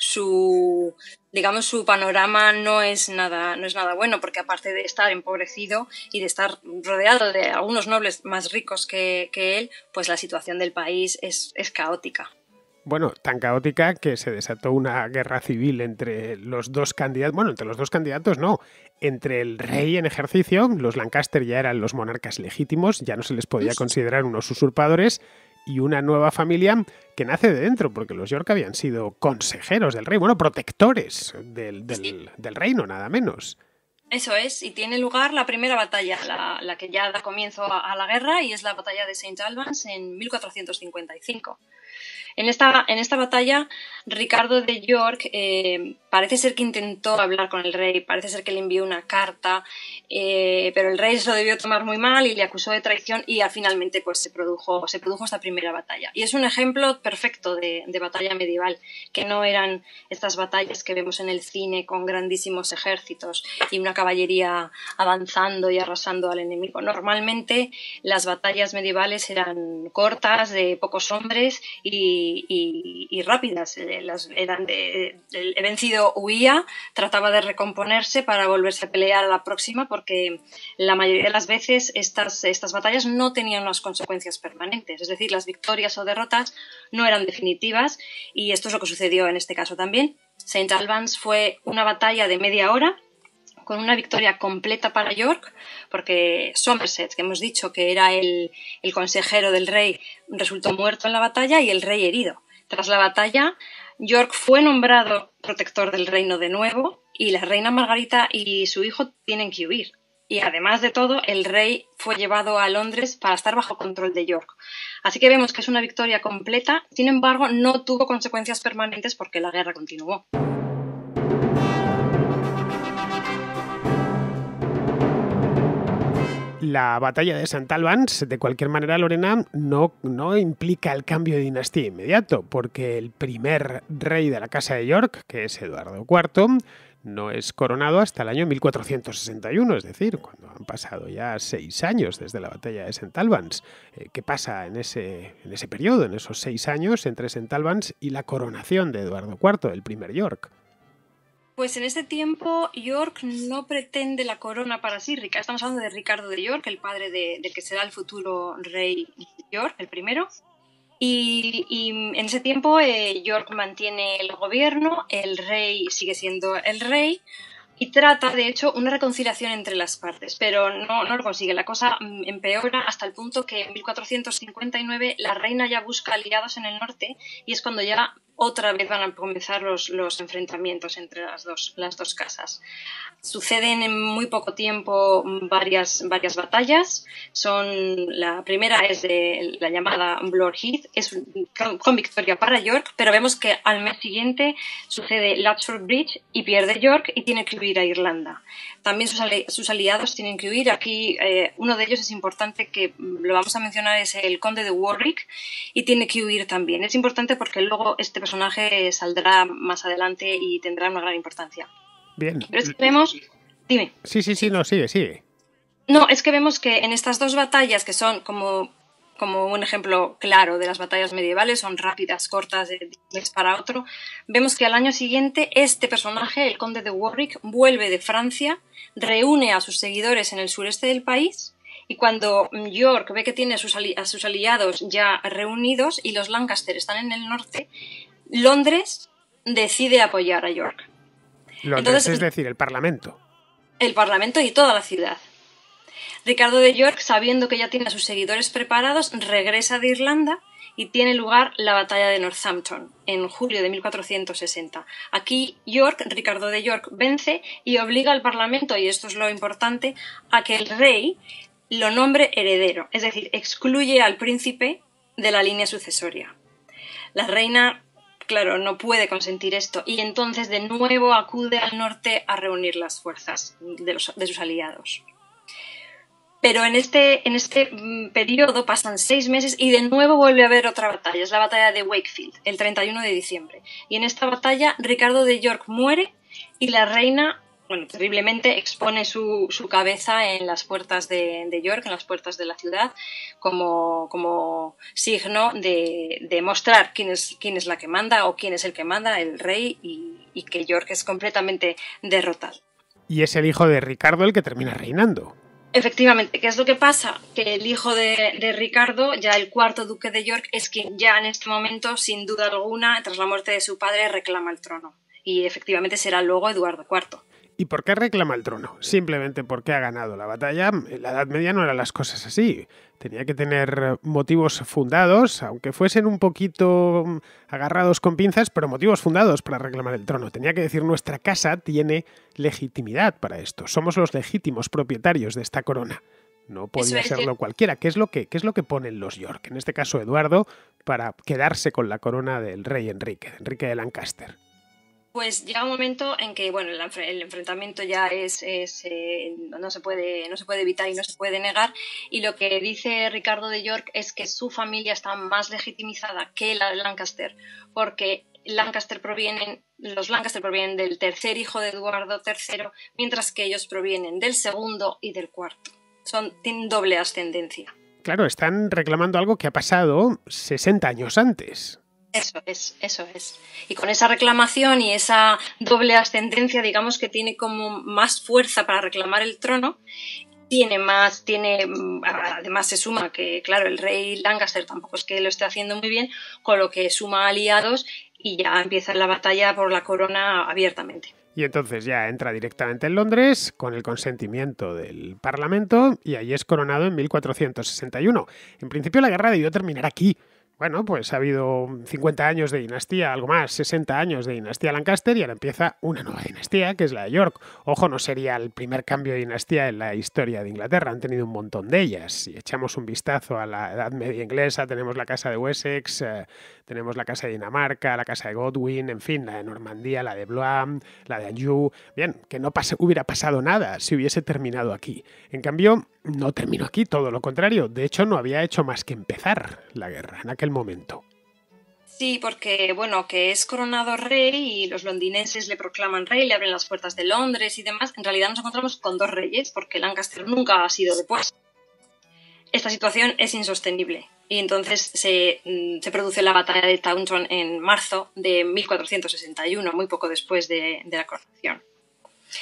panorama no es nada bueno, porque aparte de estar empobrecido y de estar rodeado de algunos nobles más ricos que él, pues la situación del país es caótica. Bueno, tan caótica que se desató una guerra civil entre los dos candidatos. Bueno, entre los dos candidatos no. Entre el rey en ejercicio, los Lancaster ya eran los monarcas legítimos, ya no se les podía considerar unos usurpadores, y una nueva familia que nace de dentro, porque los York habían sido consejeros del rey, bueno, protectores del reino, nada menos. Eso es, y tiene lugar la primera batalla, la que ya da comienzo a la guerra, y es la batalla de St. Albans en 1455. En esta batalla, Ricardo de York parece ser que intentó hablar con el rey, parece ser que le envió una carta, pero el rey se lo debió tomar muy mal y le acusó de traición y finalmente pues, se produjo esta primera batalla. Y es un ejemplo perfecto de batalla medieval, que no eran estas batallas que vemos en el cine con grandísimos ejércitos y una caballería avanzando y arrasando al enemigo. Normalmente las batallas medievales eran cortas, de pocos hombres y rápidas. El vencido huía, trataba de recomponerse para volverse a pelear a la próxima, porque la mayoría de las veces estas batallas no tenían unas consecuencias permanentes, es decir, las victorias o derrotas no eran definitivas, y esto es lo que sucedió en este caso también. St. Albans fue una batalla de media hora con una victoria completa para York, porque Somerset, que hemos dicho que era el consejero del rey, resultó muerto en la batalla y el rey herido. Tras la batalla, York fue nombrado protector del reino de nuevo y la reina Margarita y su hijo tienen que huir. Y además de todo, el rey fue llevado a Londres para estar bajo control de York. Así que vemos que es una victoria completa, sin embargo, no tuvo consecuencias permanentes porque la guerra continuó. La batalla de St. Albans, de cualquier manera, Lorena, no implica el cambio de dinastía inmediato, porque el primer rey de la Casa de York, que es Eduardo IV, no es coronado hasta el año 1461, es decir, cuando han pasado ya 6 años desde la batalla de St. Albans. ¿Qué pasa en ese periodo, en esos 6 años entre St. Albans y la coronación de Eduardo IV, el primer York? Pues en este tiempo York no pretende la corona para sí. Estamos hablando de Ricardo de York, el padre del que será el futuro rey York, el primero. Y en ese tiempo York mantiene el gobierno, el rey sigue siendo el rey y trata, de hecho, una reconciliación entre las partes, pero no lo consigue. La cosa empeora hasta el punto que en 1459 la reina ya busca aliados en el norte y es cuando ya otra vez van a comenzar los enfrentamientos entre las dos casas. Suceden en muy poco tiempo varias batallas. La primera es de la llamada Blore Heath, es con victoria para York, pero vemos que al mes siguiente sucede Latchford Bridge y pierde York y tiene que huir a Irlanda. También sus aliados tienen que huir. Aquí uno de ellos es importante, que lo vamos a mencionar, es el conde de Warwick, y tiene que huir también. Es importante porque luego este personaje saldrá más adelante y tendrá una gran importancia. Bien. Pero es que vemos... Dime. Sí, no, sigue. No, es que vemos que en estas dos batallas, que son como un ejemplo claro de las batallas medievales, son rápidas, cortas, de un mes para otro, vemos que al año siguiente este personaje, el conde de Warwick, vuelve de Francia, reúne a sus seguidores en el sureste del país, y cuando York ve que tiene a sus aliados ya reunidos y los Lancaster están en el norte, Londres decide apoyar a York. Entonces, es decir, el Parlamento. El Parlamento y toda la ciudad. Ricardo de York, sabiendo que ya tiene a sus seguidores preparados, regresa de Irlanda y tiene lugar la batalla de Northampton en julio de 1460. Aquí Ricardo de York vence y obliga al Parlamento, y esto es lo importante, a que el rey lo nombre heredero, es decir, excluye al príncipe de la línea sucesoria. La reina, claro, no puede consentir esto y entonces de nuevo acude al norte a reunir las fuerzas de sus aliados. Pero en este periodo pasan 6 meses y de nuevo vuelve a haber otra batalla. Es la batalla de Wakefield, el 31 de diciembre. Y en esta batalla Ricardo de York muere y la reina, terriblemente, expone su cabeza en las puertas de York, en las puertas de la ciudad, como signo de mostrar quién es la que manda o quién es el que manda, el rey, y que York es completamente derrotado. Y es el hijo de Ricardo el que termina reinando. Efectivamente, ¿qué es lo que pasa? Que el hijo de Ricardo, ya el cuarto duque de York, es quien ya en este momento, sin duda alguna, tras la muerte de su padre, reclama el trono. Y efectivamente será luego Eduardo IV. ¿Y por qué reclama el trono? Simplemente porque ha ganado la batalla. En la Edad Media no eran las cosas así. Tenía que tener motivos fundados, aunque fuesen un poquito agarrados con pinzas, pero motivos fundados para reclamar el trono. Tenía que decir: nuestra casa tiene legitimidad para esto. Somos los legítimos propietarios de esta corona. No podía serlo cualquiera. ¿Qué es lo que ponen los York? En este caso Eduardo, para quedarse con la corona del rey Enrique de Lancaster. Pues llega un momento en que el enfrentamiento ya no se puede evitar y no se puede negar, y lo que dice Ricardo de York es que su familia está más legitimizada que la de Lancaster, porque los Lancaster provienen del tercer hijo de Eduardo III, mientras que ellos provienen del segundo y del cuarto. Tienen doble ascendencia. Claro, están reclamando algo que ha pasado 60 años antes. Eso es. Y con esa reclamación y esa doble ascendencia, digamos que tiene como más fuerza para reclamar el trono. Además se suma que, claro, el rey Lancaster tampoco es que lo esté haciendo muy bien, con lo que suma aliados y ya empieza la batalla por la corona abiertamente. Y entonces ya entra directamente en Londres con el consentimiento del Parlamento y ahí es coronado en 1461. En principio la guerra debió terminar aquí. Bueno, pues ha habido 50 años de dinastía, algo más, 60 años de dinastía Lancaster y ahora empieza una nueva dinastía, que es la de York. Ojo, no sería el primer cambio de dinastía en la historia de Inglaterra, han tenido un montón de ellas. Si echamos un vistazo a la Edad Media inglesa, tenemos la Casa de Wessex, tenemos la Casa de Dinamarca, la Casa de Godwin, en fin, la de Normandía, la de Blois, la de Anjou. Bien, que no hubiera pasado nada si hubiese terminado aquí. En cambio, no terminó aquí, todo lo contrario. De hecho, no había hecho más que empezar la guerra en aquel momento. Sí, porque, que es coronado rey y los londinenses le proclaman rey, le abren las puertas de Londres y demás. En realidad nos encontramos con dos reyes, porque Lancaster nunca ha sido depuesto. Esta situación es insostenible y entonces se produce la batalla de Taunton en marzo de 1461, muy poco después de la coronación.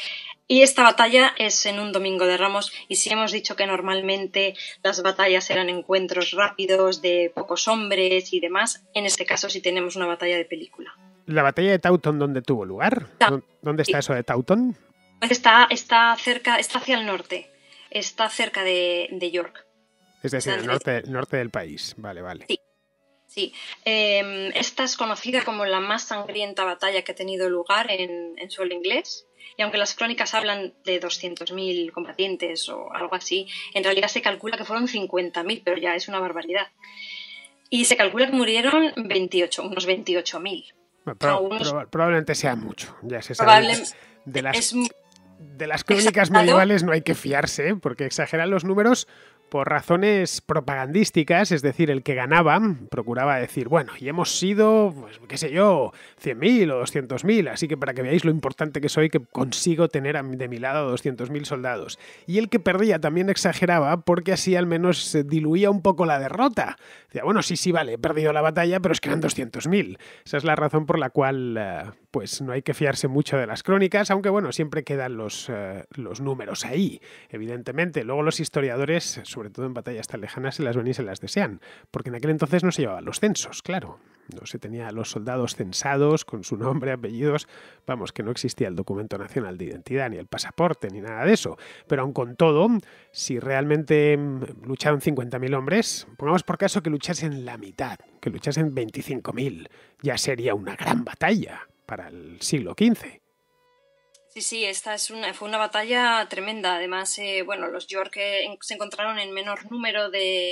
Y esta batalla es en un Domingo de Ramos, y si hemos dicho que normalmente las batallas eran encuentros rápidos de pocos hombres y demás, en este caso sí tenemos una batalla de película. ¿La batalla de Taunton dónde tuvo lugar? ¿Dónde está eso de Taunton? Está cerca, está hacia el norte, está cerca de York. Es decir, el norte del país. Vale. Sí. Sí, esta es conocida como la más sangrienta batalla que ha tenido lugar en suelo inglés, y aunque las crónicas hablan de 200.000 combatientes o algo así, en realidad se calcula que fueron 50.000, pero ya es una barbaridad. Y se calcula que murieron unos 28.000. Probablemente sea mucho, ya se sabe. De las crónicas medievales no hay que fiarse, porque exageran los números por razones propagandísticas, es decir, el que ganaba procuraba decir, bueno, y hemos sido, pues, qué sé yo, 100.000 o 200.000, así que para que veáis lo importante que soy, que consigo tener de mi lado 200.000 soldados. Y el que perdía también exageraba, porque así al menos se diluía un poco la derrota. Decía, bueno, sí, vale, he perdido la batalla, pero es que eran 200.000. Esa es la razón por la cual, pues, no hay que fiarse mucho de las crónicas, aunque, bueno, siempre quedan los números ahí, evidentemente. Luego los historiadores, sobre todo en batallas tan lejanas, se las ven y se las desean, porque en aquel entonces no se llevaban los censos, claro. No se tenía a los soldados censados con su nombre, apellidos, vamos, que no existía el documento nacional de identidad, ni el pasaporte, ni nada de eso. Pero aun con todo, si realmente lucharon 50.000 hombres, pongamos por caso que luchasen la mitad, que luchasen 25.000, ya sería una gran batalla para el siglo XV. Sí, esta fue una batalla tremenda. Además, los York se encontraron en menor número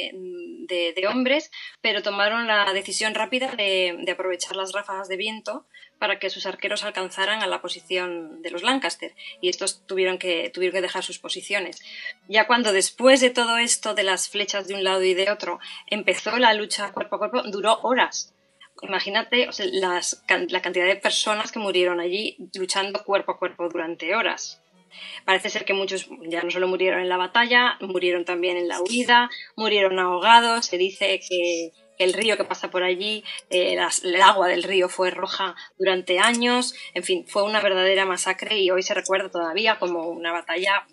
de hombres, pero tomaron la decisión rápida de aprovechar las ráfagas de viento para que sus arqueros alcanzaran a la posición de los Lancaster, y estos tuvieron que dejar sus posiciones. Ya cuando después de todo esto, de las flechas de un lado y de otro, empezó la lucha cuerpo a cuerpo, duró horas. Imagínate, o sea, la cantidad de personas que murieron allí luchando cuerpo a cuerpo durante horas. Parece ser que muchos ya no solo murieron en la batalla, murieron también en la huida, murieron ahogados. Se dice que el río que pasa por allí, el agua del río fue roja durante años. En fin, fue una verdadera masacre y hoy se recuerda todavía como una batalla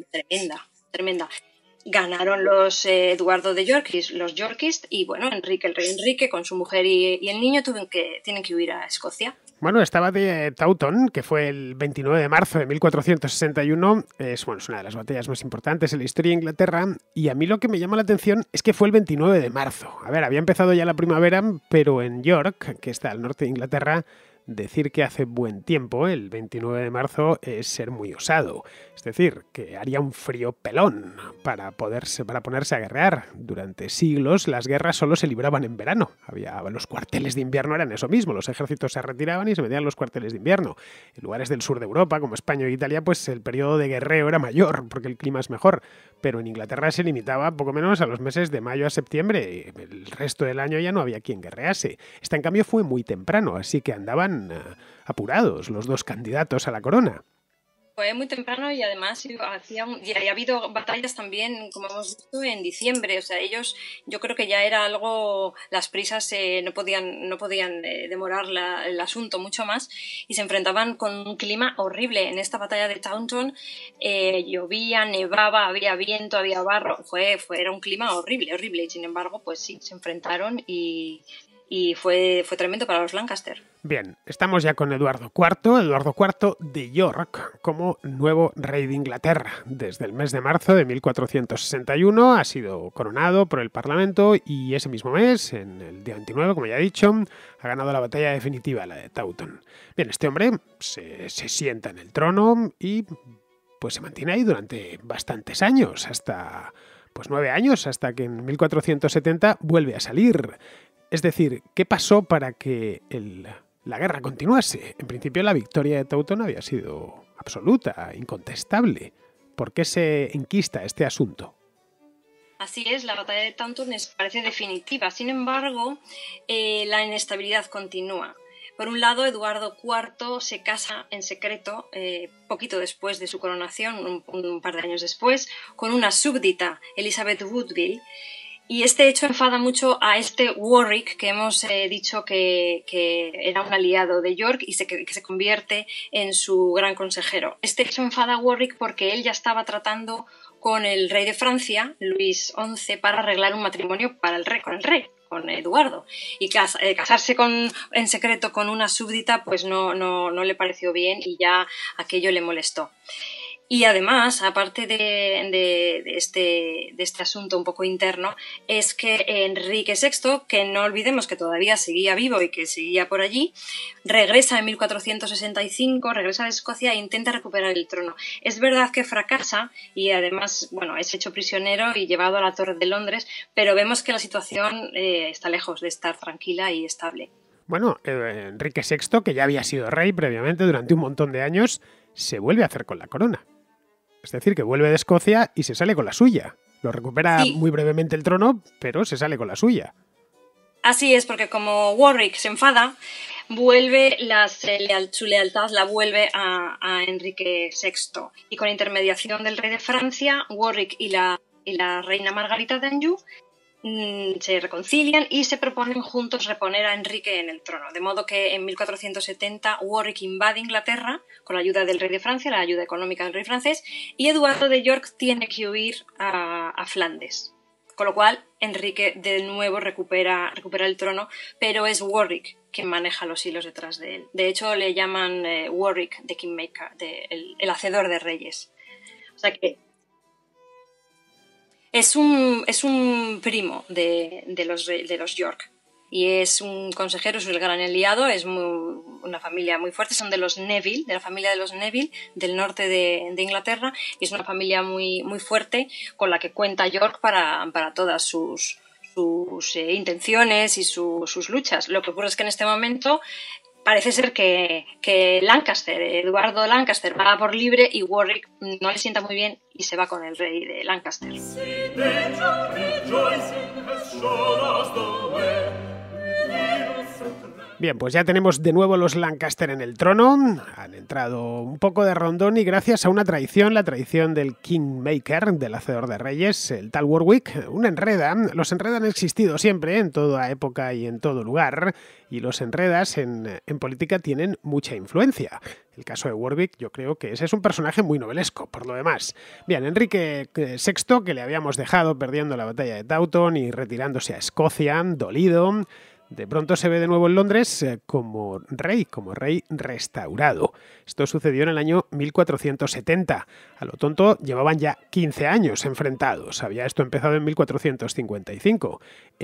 tremenda. Ganaron los Eduardo de York, los Yorkist, y bueno, el rey Enrique con su mujer y el niño tienen que huir a Escocia. Bueno, esta batalla de Taunton, que fue el 29 de marzo de 1461, es una de las batallas más importantes en la historia de Inglaterra, y a mí lo que me llama la atención es que fue el 29 de marzo. A ver, había empezado ya la primavera, pero en York, que está al norte de Inglaterra, decir que hace buen tiempo, el 29 de marzo, es ser muy osado. Es decir, que haría un frío pelón para ponerse a guerrear. Durante siglos las guerras solo se libraban en verano. Los cuarteles de invierno eran eso mismo. Los ejércitos se retiraban y se metían en los cuarteles de invierno. En lugares del sur de Europa, como España e Italia, pues el periodo de guerreo era mayor, porque el clima es mejor. Pero en Inglaterra se limitaba poco menos a los meses de mayo a septiembre. El resto del año ya no había quien guerrease. Esta, en cambio, fue muy temprano, así que andaban apurados los dos candidatos a la corona. Fue muy temprano y además ha habido batallas también, como hemos visto, en diciembre. O sea, yo creo que ya era algo, las prisas no podían demorar el asunto mucho más, y se enfrentaban con un clima horrible. En esta batalla de Taunton llovía, nevaba, había viento, había barro. Era un clima horrible, y sin embargo, pues sí, se enfrentaron y fue tremendo para los Lancaster. Bien, estamos ya con Eduardo IV de York, como nuevo rey de Inglaterra. Desde el mes de marzo de 1461 ha sido coronado por el Parlamento y ese mismo mes, en el día 29, como ya he dicho, ha ganado la batalla definitiva, la de Taunton. Bien, este hombre se sienta en el trono y pues se mantiene ahí durante bastantes años, hasta 9 años, hasta que en 1470 vuelve a salir. Es decir, ¿qué pasó para que la guerra continuase? En principio la victoria de Taunton había sido absoluta, incontestable. ¿Por qué se enquista este asunto? Así es, la batalla de Taunton parece definitiva. Sin embargo, la inestabilidad continúa. Por un lado, Eduardo IV se casa en secreto, poquito después de su coronación, un par de años después, con una súbdita, Elizabeth Woodville. Y este hecho enfada mucho a este Warwick, que hemos dicho que era un aliado de York y que se convierte en su gran consejero. Este hecho enfada a Warwick porque él ya estaba tratando con el rey de Francia, Luis XI, para arreglar un matrimonio con el rey, con Eduardo. Y casarse en secreto con una súbdita pues no le pareció bien y ya aquello le molestó. Y además, aparte de este asunto un poco interno, es que Enrique VI, que no olvidemos que todavía seguía vivo y que seguía por allí, regresa en 1465, regresa de Escocia e intenta recuperar el trono. Es verdad que fracasa y además, bueno, es hecho prisionero y llevado a la Torre de Londres, pero vemos que la situación está lejos de estar tranquila y estable. Bueno, Enrique VI, que ya había sido rey previamente durante un montón de años, se vuelve a hacer con la corona. Es decir, que vuelve de Escocia y se sale con la suya. Lo recupera muy brevemente el trono, pero se sale con la suya. Así es, porque como Warwick se enfada, su lealtad la vuelve a Enrique VI. Y con intermediación del rey de Francia, Warwick y la reina Margarita de Anjou se reconcilian y se proponen juntos reponer a Enrique en el trono. De modo que en 1470 Warwick invade Inglaterra con la ayuda del rey de Francia, la ayuda económica del rey francés, y Eduardo de York tiene que huir a Flandes. Con lo cual Enrique de nuevo recupera el trono, pero es Warwick quien maneja los hilos detrás de él. De hecho le llaman Warwick the Kingmaker, el hacedor de reyes. O sea que es un primo de los York y es un consejero, es el gran aliado, es una familia muy fuerte, son de los Neville, de la familia de los Neville del norte de Inglaterra, y es una familia muy, muy fuerte con la que cuenta York para todas sus intenciones y sus luchas. Lo que ocurre es que en este momento parece ser que Eduardo Lancaster va por libre y Warwick no le sienta muy bien y se va con el rey de Lancaster. Bien, pues ya tenemos de nuevo los Lancaster en el trono. Han entrado un poco de rondón y gracias a una traición, la traición del Kingmaker, del hacedor de reyes, el tal Warwick, los enredas han existido siempre, en toda época y en todo lugar, y los enredas en política tienen mucha influencia. El caso de Warwick, yo creo que ese es un personaje muy novelesco, por lo demás. Bien, Enrique VI, que le habíamos dejado perdiendo la batalla de Taunton y retirándose a Escocia, dolido, de pronto se ve de nuevo en Londres como rey restaurado. Esto sucedió en el año 1470. A lo tonto llevaban ya 15 años enfrentados. Había esto empezado en 1455.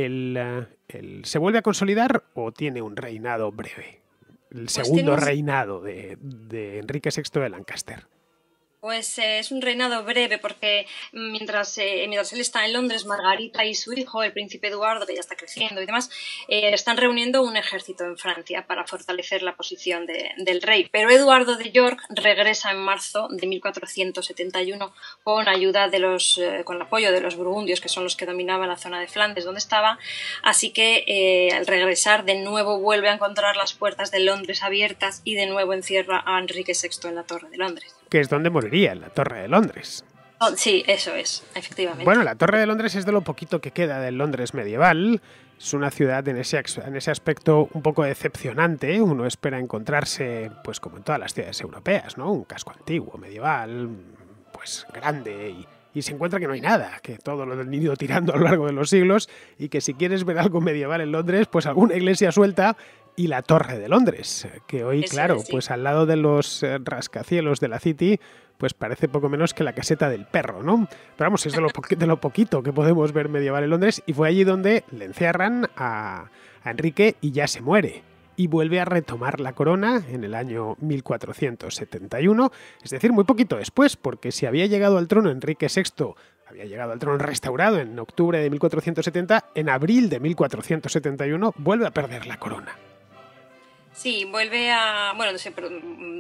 ¿Se vuelve a consolidar o tiene un reinado breve? El segundo reinado de Enrique VI de Lancaster. Pues es un reinado breve porque mientras él está en Londres, Margarita y su hijo, el príncipe Eduardo, que ya está creciendo y demás, están reuniendo un ejército en Francia para fortalecer la posición del rey. Pero Eduardo de York regresa en marzo de 1471 con el apoyo de los burgundios, que son los que dominaban la zona de Flandes donde estaba. Así que al regresar de nuevo vuelve a encontrar las puertas de Londres abiertas y de nuevo encierra a Enrique VI en la Torre de Londres. Que es donde moriría, en la Torre de Londres. Sí, eso es, efectivamente. Bueno, la Torre de Londres es de lo poquito que queda del Londres medieval. Es una ciudad en ese aspecto un poco decepcionante. Uno espera encontrarse, pues como en todas las ciudades europeas, ¿no? Un casco antiguo, medieval, pues grande y se encuentra que no hay nada, que todo lo han ido tirando a lo largo de los siglos y que si quieres ver algo medieval en Londres, pues alguna iglesia suelta y la Torre de Londres, que hoy, claro, sí, pues al lado de los rascacielos de la City, pues parece poco menos que la caseta del perro, ¿no? Pero vamos, es de lo poquito que podemos ver medieval en Londres, y fue allí donde le encierran a Enrique y ya se muere. Y vuelve a retomar la corona en el año 1471, es decir, muy poquito después, porque si había llegado al trono Enrique VI, había llegado al trono restaurado en octubre de 1470, en abril de 1471 vuelve a perder la corona. Sí, vuelve a... Bueno, no sé, pero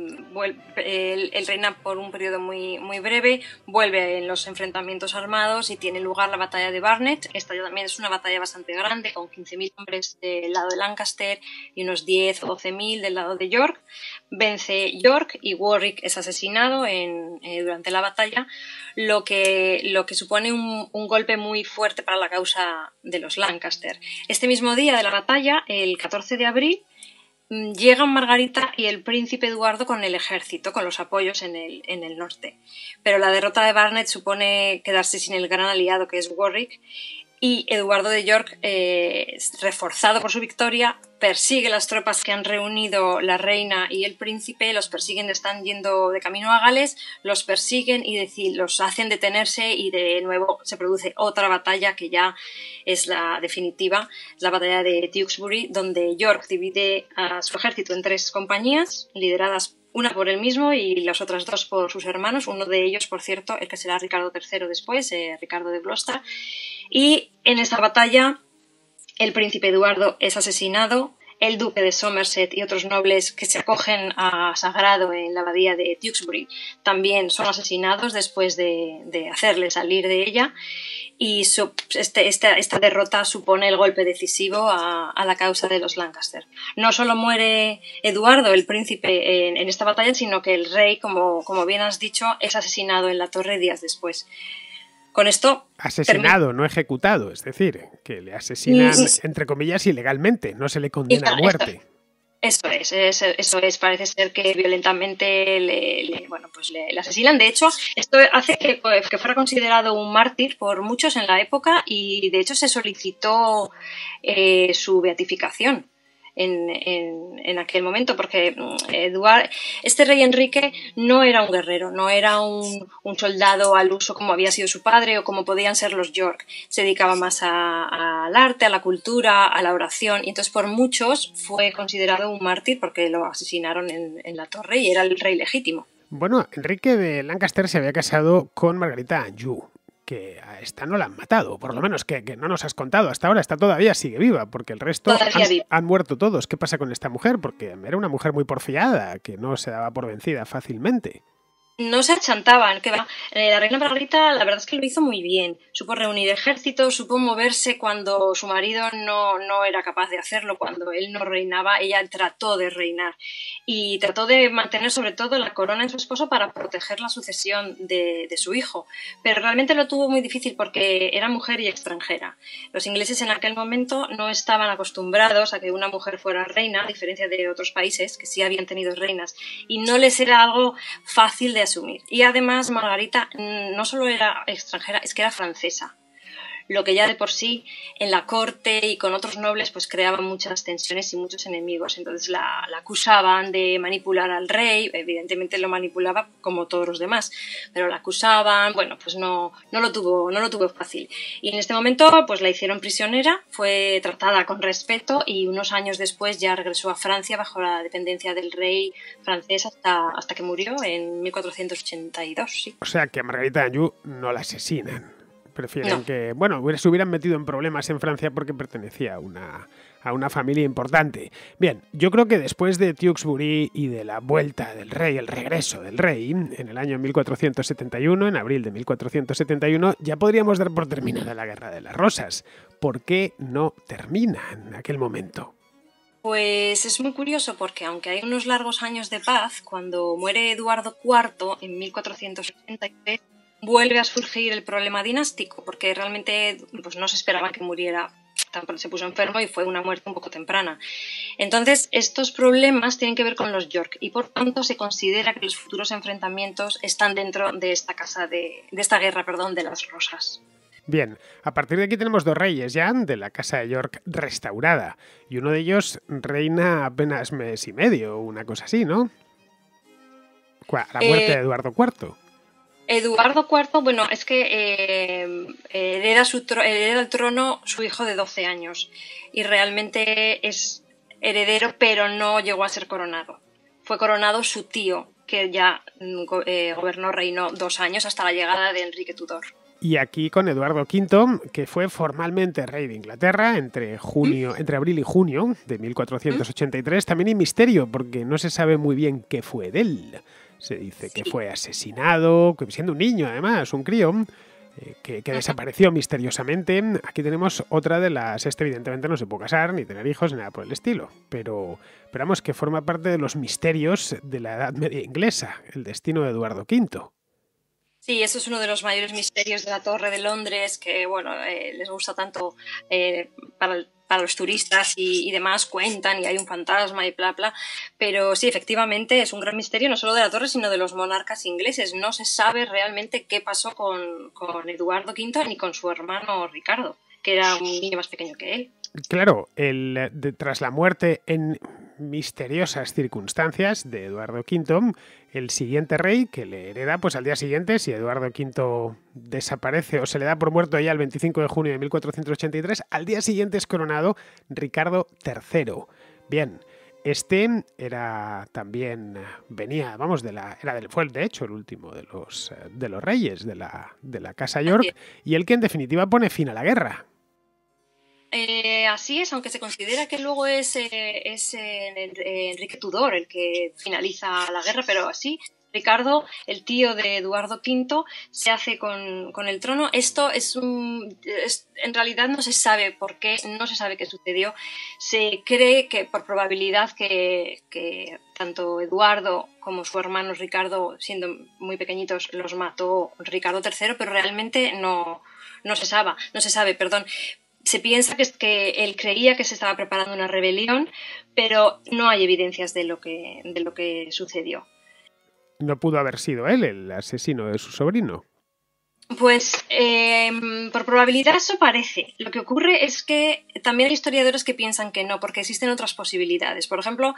él reina por un periodo muy, muy breve, vuelve en los enfrentamientos armados y tiene lugar la batalla de Barnet. Esta también es una batalla bastante grande, con 15.000 hombres del lado de Lancaster y unos 10 o 12.000 del lado de York. Vence York y Warwick es asesinado durante la batalla, lo que supone un golpe muy fuerte para la causa de los Lancaster. Este mismo día de la batalla, el 14 de abril, llegan Margarita y el príncipe Eduardo con el ejército, con los apoyos en el norte. Pero la derrota de Barnet supone quedarse sin el gran aliado que es Warwick, y Eduardo de York, reforzado por su victoria, persigue las tropas que han reunido la reina y el príncipe, los persiguen, están yendo de camino a Gales, los persiguen y los hacen detenerse, y de nuevo se produce otra batalla que ya es la definitiva, la batalla de Tewkesbury, donde York divide a su ejército en 3 compañías, lideradas una por él mismo y las otras 2 por sus hermanos, uno de ellos, por cierto, el que será Ricardo III después, Ricardo de Gloucester. Y en esta batalla el príncipe Eduardo es asesinado, el duque de Somerset y otros nobles que se acogen a sagrado en la abadía de Tewkesbury también son asesinados después de hacerle salir de ella, y esta derrota supone el golpe decisivo a la causa de los Lancaster. No solo muere Eduardo, el príncipe, en esta batalla, sino que el rey, como bien has dicho, es asesinado en la torre días después. Con esto... Asesinado, no ejecutado, es decir, que le asesinan, entre comillas, ilegalmente, no se le condena a muerte. Eso es, parece ser que violentamente le asesinan. De hecho, esto hace que fuera considerado un mártir por muchos en la época, y de hecho se solicitó su beatificación en aquel momento, porque este rey Enrique no era un guerrero, no era un soldado al uso como había sido su padre o como podían ser los York. Se dedicaba más al arte, a la cultura, a la oración, y entonces por muchos fue considerado un mártir porque lo asesinaron en la torre y era el rey legítimo. Bueno, Enrique de Lancaster se había casado con Margarita Anjou, que a esta no la han matado, por lo menos que no nos has contado hasta ahora. Esta todavía sigue viva, porque el resto han muerto todos. ¿Qué pasa con esta mujer? Porque era una mujer muy porfiada, que no se daba por vencida fácilmente. No se achantaban, que va. La reina Margarita, la verdad es que lo hizo muy bien. Supo reunir ejércitos, supo moverse cuando su marido no era capaz de hacerlo, cuando él no reinaba. Ella trató de reinar y trató de mantener sobre todo la corona en su esposo para proteger la sucesión de su hijo. Pero realmente lo tuvo muy difícil porque era mujer y extranjera. Los ingleses en aquel momento no estaban acostumbrados a que una mujer fuera reina, a diferencia de otros países que sí habían tenido reinas, y no les era algo fácil de asumir. Y además Margarita no solo era extranjera, es que era francesa, lo que ya de por sí en la corte y con otros nobles pues creaba muchas tensiones y muchos enemigos. Entonces la acusaban de manipular al rey, evidentemente lo manipulaba como todos los demás, pero la acusaban, bueno, pues no lo tuvo fácil. Y en este momento pues la hicieron prisionera, fue tratada con respeto y unos años después ya regresó a Francia bajo la dependencia del rey francés hasta que murió en 1482, sí. O sea que a Margarita Anjou no la asesinan. Prefieren que, bueno, se hubieran metido en problemas en Francia porque pertenecía a una familia importante. Bien, yo creo que después de Tewkesbury y de la vuelta del rey, el regreso del rey, en el año 1471, en abril de 1471, ya podríamos dar por terminada la Guerra de las Rosas. ¿Por qué no termina en aquel momento? Pues es muy curioso porque aunque hay unos largos años de paz, cuando muere Eduardo IV en 1483, vuelve a surgir el problema dinástico, porque realmente pues, no se esperaba que muriera, se puso enfermo y fue una muerte un poco temprana. Entonces, estos problemas tienen que ver con los York y por tanto se considera que los futuros enfrentamientos están dentro de esta guerra de las Rosas. Bien, a partir de aquí tenemos 2 reyes ya de la casa de York restaurada, y uno de ellos reina apenas mes y medio, una cosa así, ¿no? A la muerte de Eduardo IV. Eduardo IV, bueno, es que hereda el trono su hijo de 12 años y realmente es heredero, pero no llegó a ser coronado. Fue coronado su tío, que ya reinó 2 años hasta la llegada de Enrique Tudor. Y aquí con Eduardo V, que fue formalmente rey de Inglaterra entre abril y junio de 1483, también hay misterio porque no se sabe muy bien qué fue de él. Se dice que fue asesinado, siendo un niño además, un crío, que desapareció misteriosamente. Aquí tenemos otra de las... evidentemente no se puede casar, ni tener hijos, ni nada por el estilo. Pero vamos, que forma parte de los misterios de la Edad Media inglesa, el destino de Eduardo V. Sí, eso es uno de los mayores misterios de la Torre de Londres, que bueno, les gusta tanto para los turistas y demás, cuentan y hay un fantasma y bla bla, pero sí, efectivamente es un gran misterio no solo de la torre, sino de los monarcas ingleses. No se sabe realmente qué pasó con Eduardo V ni con su hermano Ricardo, que era un niño más pequeño que él. Claro, tras la muerte en misteriosas circunstancias de Eduardo V, el siguiente rey que le hereda, pues al día siguiente, si Eduardo V desaparece o se le da por muerto ya el 25 de junio de 1483, al día siguiente es coronado Ricardo III. Bien, este era también, fue de hecho el último de los reyes de la Casa York, y el que en definitiva pone fin a la guerra. Así es, aunque se considera que luego es Enrique Tudor el que finaliza la guerra, pero así, Ricardo, el tío de Eduardo V, se hace con el trono. Esto en realidad no se sabe por qué, no se sabe qué sucedió. Se cree que por probabilidad que tanto Eduardo como su hermano Ricardo, siendo muy pequeñitos, los mató Ricardo III, pero realmente no se sabe. Se piensa que él creía que se estaba preparando una rebelión, pero no hay evidencias de lo que sucedió. ¿No pudo haber sido él el asesino de su sobrino? Pues por probabilidad eso parece. Lo que ocurre es que también hay historiadores que piensan que no, porque existen otras posibilidades. Por ejemplo,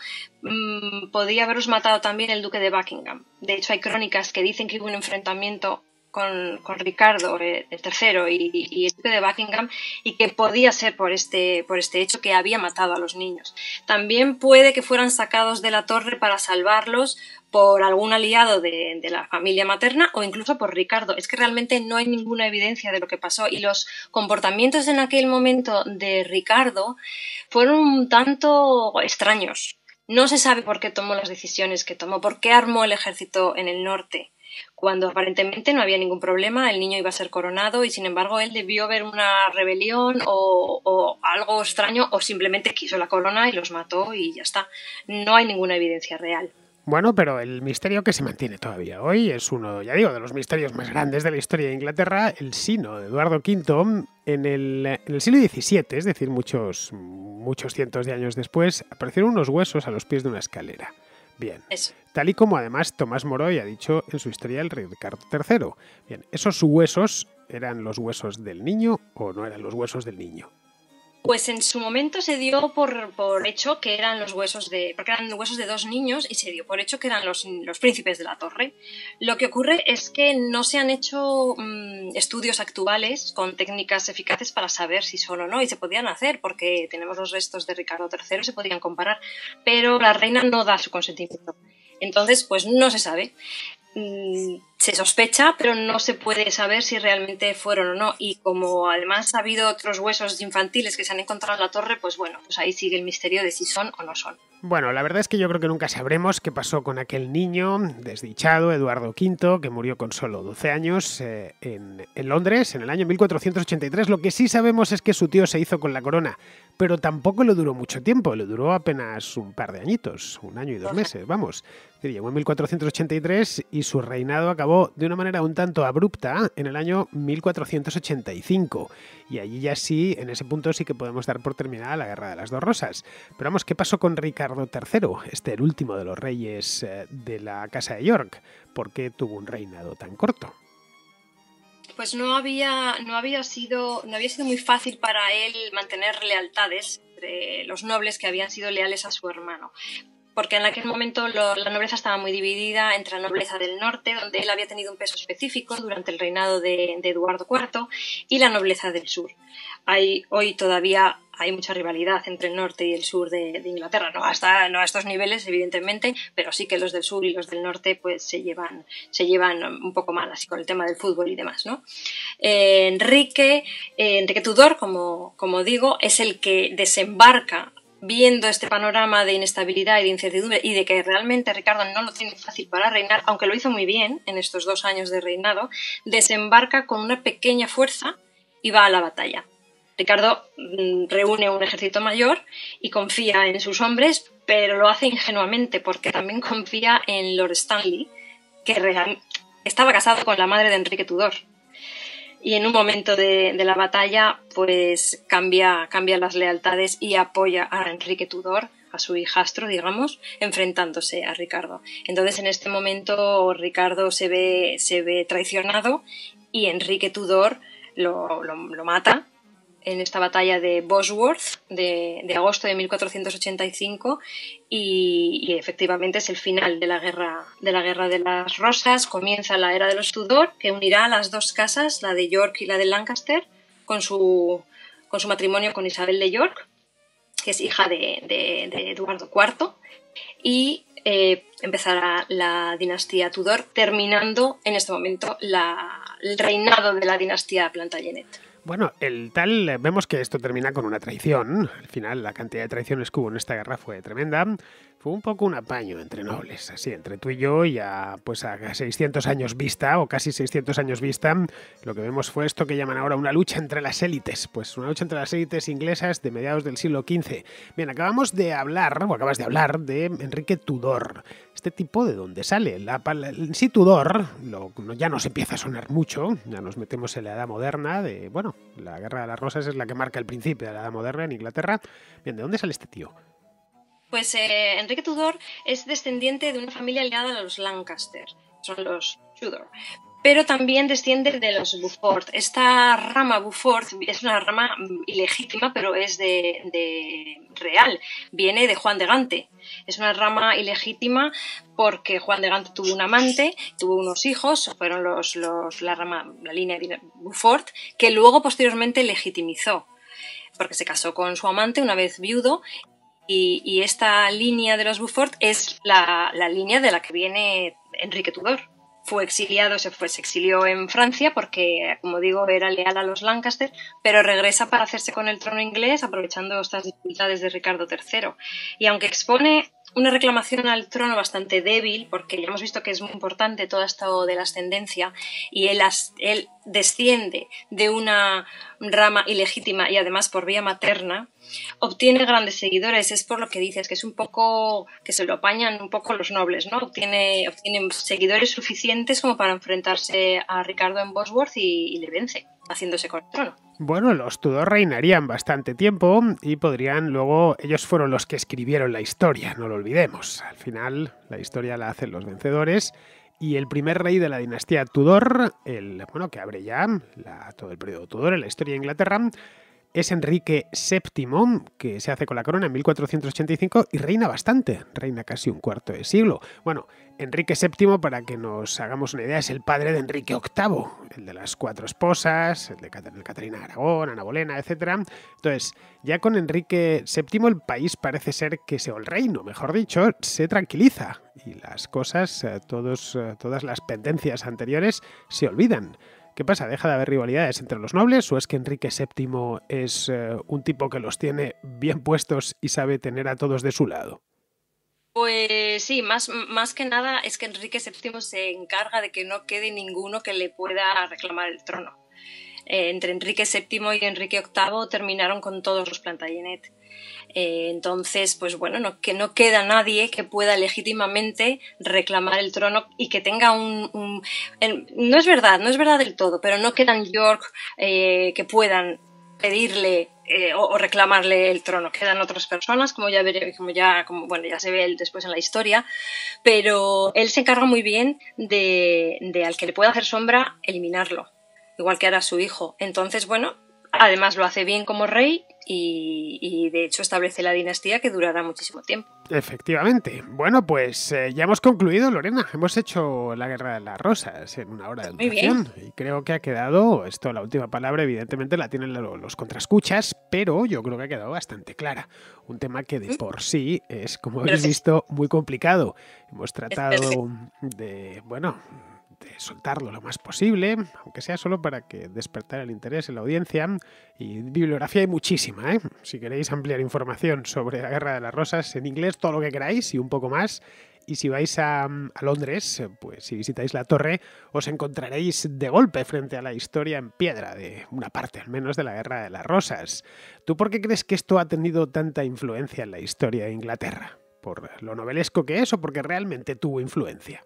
podía haberlos matado también el duque de Buckingham. De hecho, hay crónicas que dicen que hubo un enfrentamiento con Ricardo el III y el duque de Buckingham, y que podía ser por este hecho que había matado a los niños. También puede que fueran sacados de la torre para salvarlos por algún aliado de la familia materna o incluso por Ricardo. Es que realmente no hay ninguna evidencia de lo que pasó, y los comportamientos en aquel momento de Ricardo fueron un tanto extraños. No se sabe por qué tomó las decisiones que tomó, por qué armó el ejército en el norte, cuando aparentemente no había ningún problema, el niño iba a ser coronado, y sin embargo él debió ver una rebelión o algo extraño, o simplemente quiso la corona y los mató y ya está. No hay ninguna evidencia real. Bueno, pero el misterio que se mantiene todavía hoy es uno, ya digo, de los misterios más grandes de la historia de Inglaterra, el sino de Eduardo V. En el siglo XVII, es decir, muchos cientos de años después, aparecieron unos huesos a los pies de una escalera. Bien, tal y como además Tomás Moroy ha dicho en su historia del rey Ricardo III. Bien, ¿esos huesos eran los huesos del niño o no eran los huesos del niño? Pues en su momento se dio por hecho que eran los huesos porque eran huesos de 2 niños, y se dio por hecho que eran los príncipes de la torre. Lo que ocurre es que no se han hecho estudios actuales con técnicas eficaces para saber si son o no, y se podían hacer porque tenemos los restos de Ricardo III, se podían comparar, pero la reina no da su consentimiento. Entonces, pues no se sabe. Se sospecha, pero no se puede saber si realmente fueron o no, y como además ha habido otros huesos infantiles que se han encontrado en la torre, pues bueno, pues ahí sigue el misterio de si son o no son. Bueno, la verdad es que yo creo que nunca sabremos qué pasó con aquel niño desdichado, Eduardo V, que murió con solo 12 años en Londres en el año 1483. Lo que sí sabemos es que su tío se hizo con la corona, pero tampoco le duró mucho tiempo, le duró apenas un par de añitos, 1 año y 2 meses, vamos. Llegó en 1483 y su reinado acabó de una manera un tanto abrupta en el año 1485. Y allí ya sí, en ese punto sí que podemos dar por terminada la Guerra de las Dos Rosas. Pero vamos, ¿qué pasó con Ricardo III, el último de los reyes de la Casa de York? ¿Por qué tuvo un reinado tan corto? Pues no había sido muy fácil para él mantener lealtades entre los nobles que habían sido leales a su hermano. porque en aquel momento la nobleza estaba muy dividida entre la nobleza del norte, donde él había tenido un peso específico durante el reinado de Eduardo IV, y la nobleza del sur. Hoy todavía hay mucha rivalidad entre el norte y el sur de Inglaterra, no a estos niveles, evidentemente, pero sí que los del sur y los del norte pues se llevan un poco mal, así con el tema del fútbol y demás, ¿no? Enrique Tudor, como digo, es el que desembarca viendo este panorama de inestabilidad y de incertidumbre y de que realmente Ricardo no lo tiene fácil para reinar, aunque lo hizo muy bien en estos 2 años de reinado, desembarca con una pequeña fuerza y va a la batalla. Ricardo reúne un ejército mayor y confía en sus hombres, pero lo hace ingenuamente porque también confía en Lord Stanley, que estaba casado con la madre de Enrique Tudor. Y en un momento de la batalla, pues cambia las lealtades y apoya a Enrique Tudor, a su hijastro, digamos, enfrentándose a Ricardo. Entonces, en este momento, Ricardo se ve traicionado y Enrique Tudor lo mata en esta batalla de Bosworth de agosto de 1485 y efectivamente es el final de la guerra de las Rosas. Comienza la era de los Tudor, que unirá a las 2 casas, la de York y la de Lancaster, con su matrimonio con Isabel de York, que es hija de Eduardo IV, y empezará la dinastía Tudor, terminando en este momento el reinado de la dinastía Plantagenet. Bueno, vemos que esto termina con una traición. Al final, la cantidad de traiciones que hubo en esta guerra fue tremenda. Fue un poco un apaño entre nobles, así, entre tú y yo, y a 600 años vista, o casi 600 años vista, lo que vemos fue esto que llaman ahora una lucha entre las élites. Pues una lucha entre las élites inglesas de mediados del siglo XV. Bien, acabas de hablar de Enrique Tudor. Este tipo, ¿de dónde sale? Sí, Tudor, ya nos empieza a sonar mucho, ya nos metemos en la Edad Moderna, la Guerra de las Rosas es la que marca el principio de la Edad Moderna en Inglaterra. Bien, ¿de dónde sale este tío? Pues Enrique Tudor es descendiente de una familia ligada a los Lancaster, son los Tudor, pero también desciende de los Beaufort. Esta rama Beaufort es una rama ilegítima, pero es de real, viene de Juan de Gante. Es una rama ilegítima porque Juan de Gante tuvo un amante, tuvo unos hijos, fueron la línea de Beaufort, que luego posteriormente legitimizó, porque se casó con su amante una vez viudo. Y esta línea de los Beaufort es la línea de la que viene Enrique Tudor. Fue exiliado, se exilió en Francia porque, como digo, era leal a los Lancaster, pero regresa para hacerse con el trono inglés aprovechando estas dificultades de Ricardo III. Y aunque expone una reclamación al trono bastante débil, porque ya hemos visto que es muy importante todo esto de la ascendencia, y él desciende de una rama ilegítima y además por vía materna, obtiene grandes seguidores. Es por lo que dices, que es un poco que se lo apañan un poco los nobles, ¿no? Obtiene seguidores suficientes como para enfrentarse a Ricardo en Bosworth y le vence, haciéndose con el trono. Bueno, los Tudor reinarían bastante tiempo y ellos fueron los que escribieron la historia, no lo olvidemos. Al final, la historia la hacen los vencedores. Y el primer rey de la dinastía Tudor, que abre ya todo el periodo Tudor en la historia de Inglaterra, es Enrique VII, que se hace con la corona en 1485 y reina bastante, reina casi un cuarto de siglo. Bueno, Enrique VII, para que nos hagamos una idea, es el padre de Enrique VIII, el de las 4 esposas, el de Catalina de Aragón, Ana Bolena, etc. Entonces, ya con Enrique VII el país parece ser o el reino, mejor dicho, se tranquiliza y las cosas, todas las pendencias anteriores se olvidan. ¿Qué pasa? ¿Deja de haber rivalidades entre los nobles o es que Enrique VII es un tipo que los tiene bien puestos y sabe tener a todos de su lado? Pues sí, más que nada es que Enrique VII se encarga de que no quede ninguno que le pueda reclamar el trono. Entre Enrique VII y Enrique VIII terminaron con todos los Plantagenet. Entonces, pues bueno, que no queda nadie que pueda legítimamente reclamar el trono y que tenga no es verdad del todo, pero no quedan York que puedan pedirle o reclamarle el trono. Quedan otras personas, como ya se ve después en la historia, pero él se encarga muy bien de al que le pueda hacer sombra eliminarlo, igual que hará su hijo. Entonces, bueno, Además lo hace bien como rey y de hecho establece la dinastía que durará muchísimo tiempo. Efectivamente. Bueno, pues ya hemos concluido, Lorena. Hemos hecho la Guerra de las Rosas en una hora de duración. Y creo que ha quedado, esto la última palabra evidentemente la tienen los contraescuchas, pero yo creo que ha quedado bastante clara. Un tema que de por sí es, como habéis visto, muy complicado. Hemos tratado de soltarlo lo más posible, aunque sea solo para que despertar el interés en la audiencia. Y bibliografía hay muchísima, ¿eh? Si queréis ampliar información sobre la Guerra de las Rosas en inglés, todo lo que queráis y un poco más. Y si vais a Londres, pues si visitáis la torre, os encontraréis de golpe frente a la historia en piedra de una parte al menos de la Guerra de las Rosas. ¿Tú por qué crees que esto ha tenido tanta influencia en la historia de Inglaterra? ¿Por lo novelesco que es o porque realmente tuvo influencia?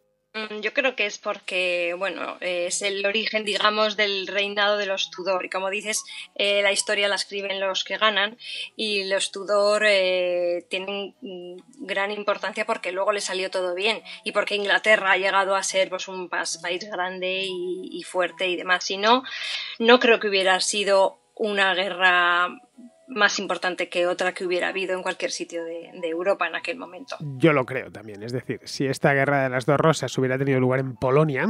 Yo creo que es porque, bueno, es el origen, digamos, del reinado de los Tudor. Y como dices, la historia la escriben los que ganan y los Tudor tienen gran importancia porque luego les salió todo bien y porque Inglaterra ha llegado a ser pues, un país grande y fuerte y demás. Si no, no creo que hubiera sido una guerra más importante que otra que hubiera habido en cualquier sitio de Europa en aquel momento. Yo lo creo también, es decir, si esta Guerra de las Dos Rosas hubiera tenido lugar en Polonia,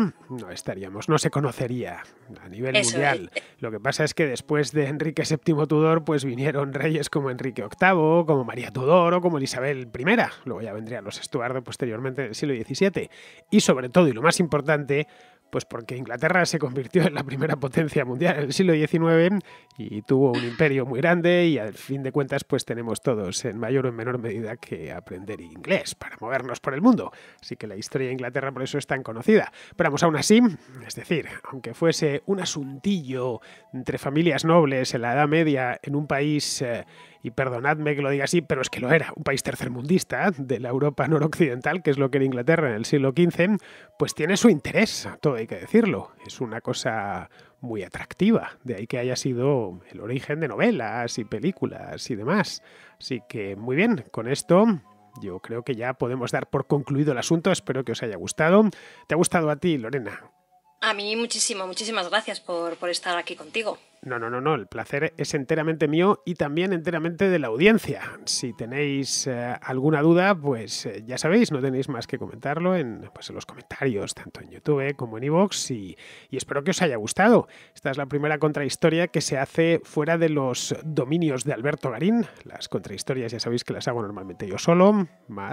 no se conocería a nivel mundial. Lo que pasa es que después de Enrique VII Tudor, pues vinieron reyes como Enrique VIII, como María Tudor o como Isabel I. Luego ya vendrían los Estuardo posteriormente del siglo XVII. Y sobre todo, y lo más importante, pues porque Inglaterra se convirtió en la primera potencia mundial en el siglo XIX y tuvo un imperio muy grande y al fin de cuentas pues tenemos todos en mayor o en menor medida que aprender inglés para movernos por el mundo. Así que la historia de Inglaterra por eso es tan conocida. Pero vamos, aún así, es decir, aunque fuese un asuntillo entre familias nobles en la Edad Media en un país... y perdonadme que lo diga así, pero es que lo era, un país tercermundista de la Europa noroccidental, que es lo que era Inglaterra en el siglo XV, pues tiene su interés, todo hay que decirlo. Es una cosa muy atractiva, de ahí que haya sido el origen de novelas y películas y demás. Así que muy bien, con esto yo creo que ya podemos dar por concluido el asunto, espero que os haya gustado. ¿Te ha gustado a ti, Lorena? A mí muchísimas gracias por estar aquí contigo. No, el placer es enteramente mío y también enteramente de la audiencia. Si tenéis alguna duda, pues ya sabéis, no tenéis más que comentarlo en los comentarios, tanto en YouTube como en iVoox y espero que os haya gustado. Esta es la primera contrahistoria que se hace fuera de los dominios de Alberto Garín. Las contrahistorias ya sabéis que las hago normalmente yo solo,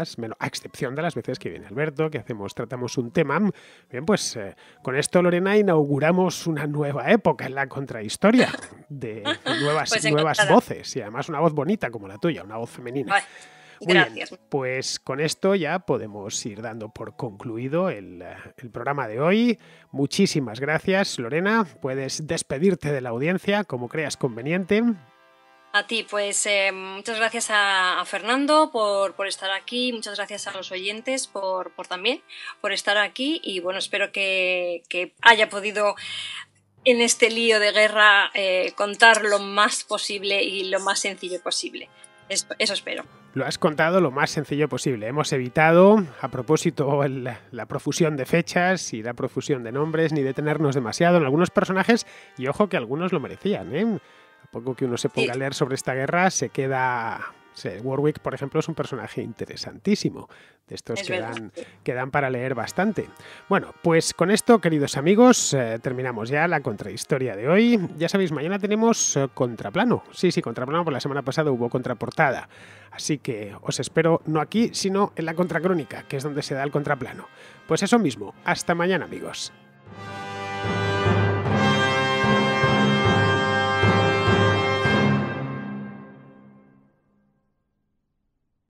a excepción de las veces que viene Alberto, que tratamos un tema. Bien, pues con esto, Lorena, inauguramos una nueva época en la contrahistoria. De nuevas voces y además una voz bonita como la tuya, una voz femenina. Ay, gracias. Muy bien, pues con esto ya podemos ir dando por concluido el programa de hoy. Muchísimas gracias, Lorena. Puedes despedirte de la audiencia como creas conveniente. A ti, pues muchas gracias a Fernando por estar aquí, muchas gracias a los oyentes por estar aquí y bueno, espero que haya podido en este lío de guerra contar lo más posible y lo más sencillo posible. Eso espero. Lo has contado lo más sencillo posible. Hemos evitado, a propósito, la profusión de fechas y la profusión de nombres, ni detenernos demasiado en algunos personajes, y ojo que algunos lo merecían, ¿eh? A poco que uno se ponga a leer sobre esta guerra, se queda... Warwick, por ejemplo, es un personaje interesantísimo, de estos que dan para leer bastante. Bueno, pues con esto, queridos amigos, terminamos ya la contrahistoria de hoy. Ya sabéis, mañana tenemos contraplano. Sí, contraplano, por la semana pasada hubo contraportada. Así que os espero no aquí, sino en la contracrónica, que es donde se da el contraplano. Pues eso mismo, hasta mañana, amigos.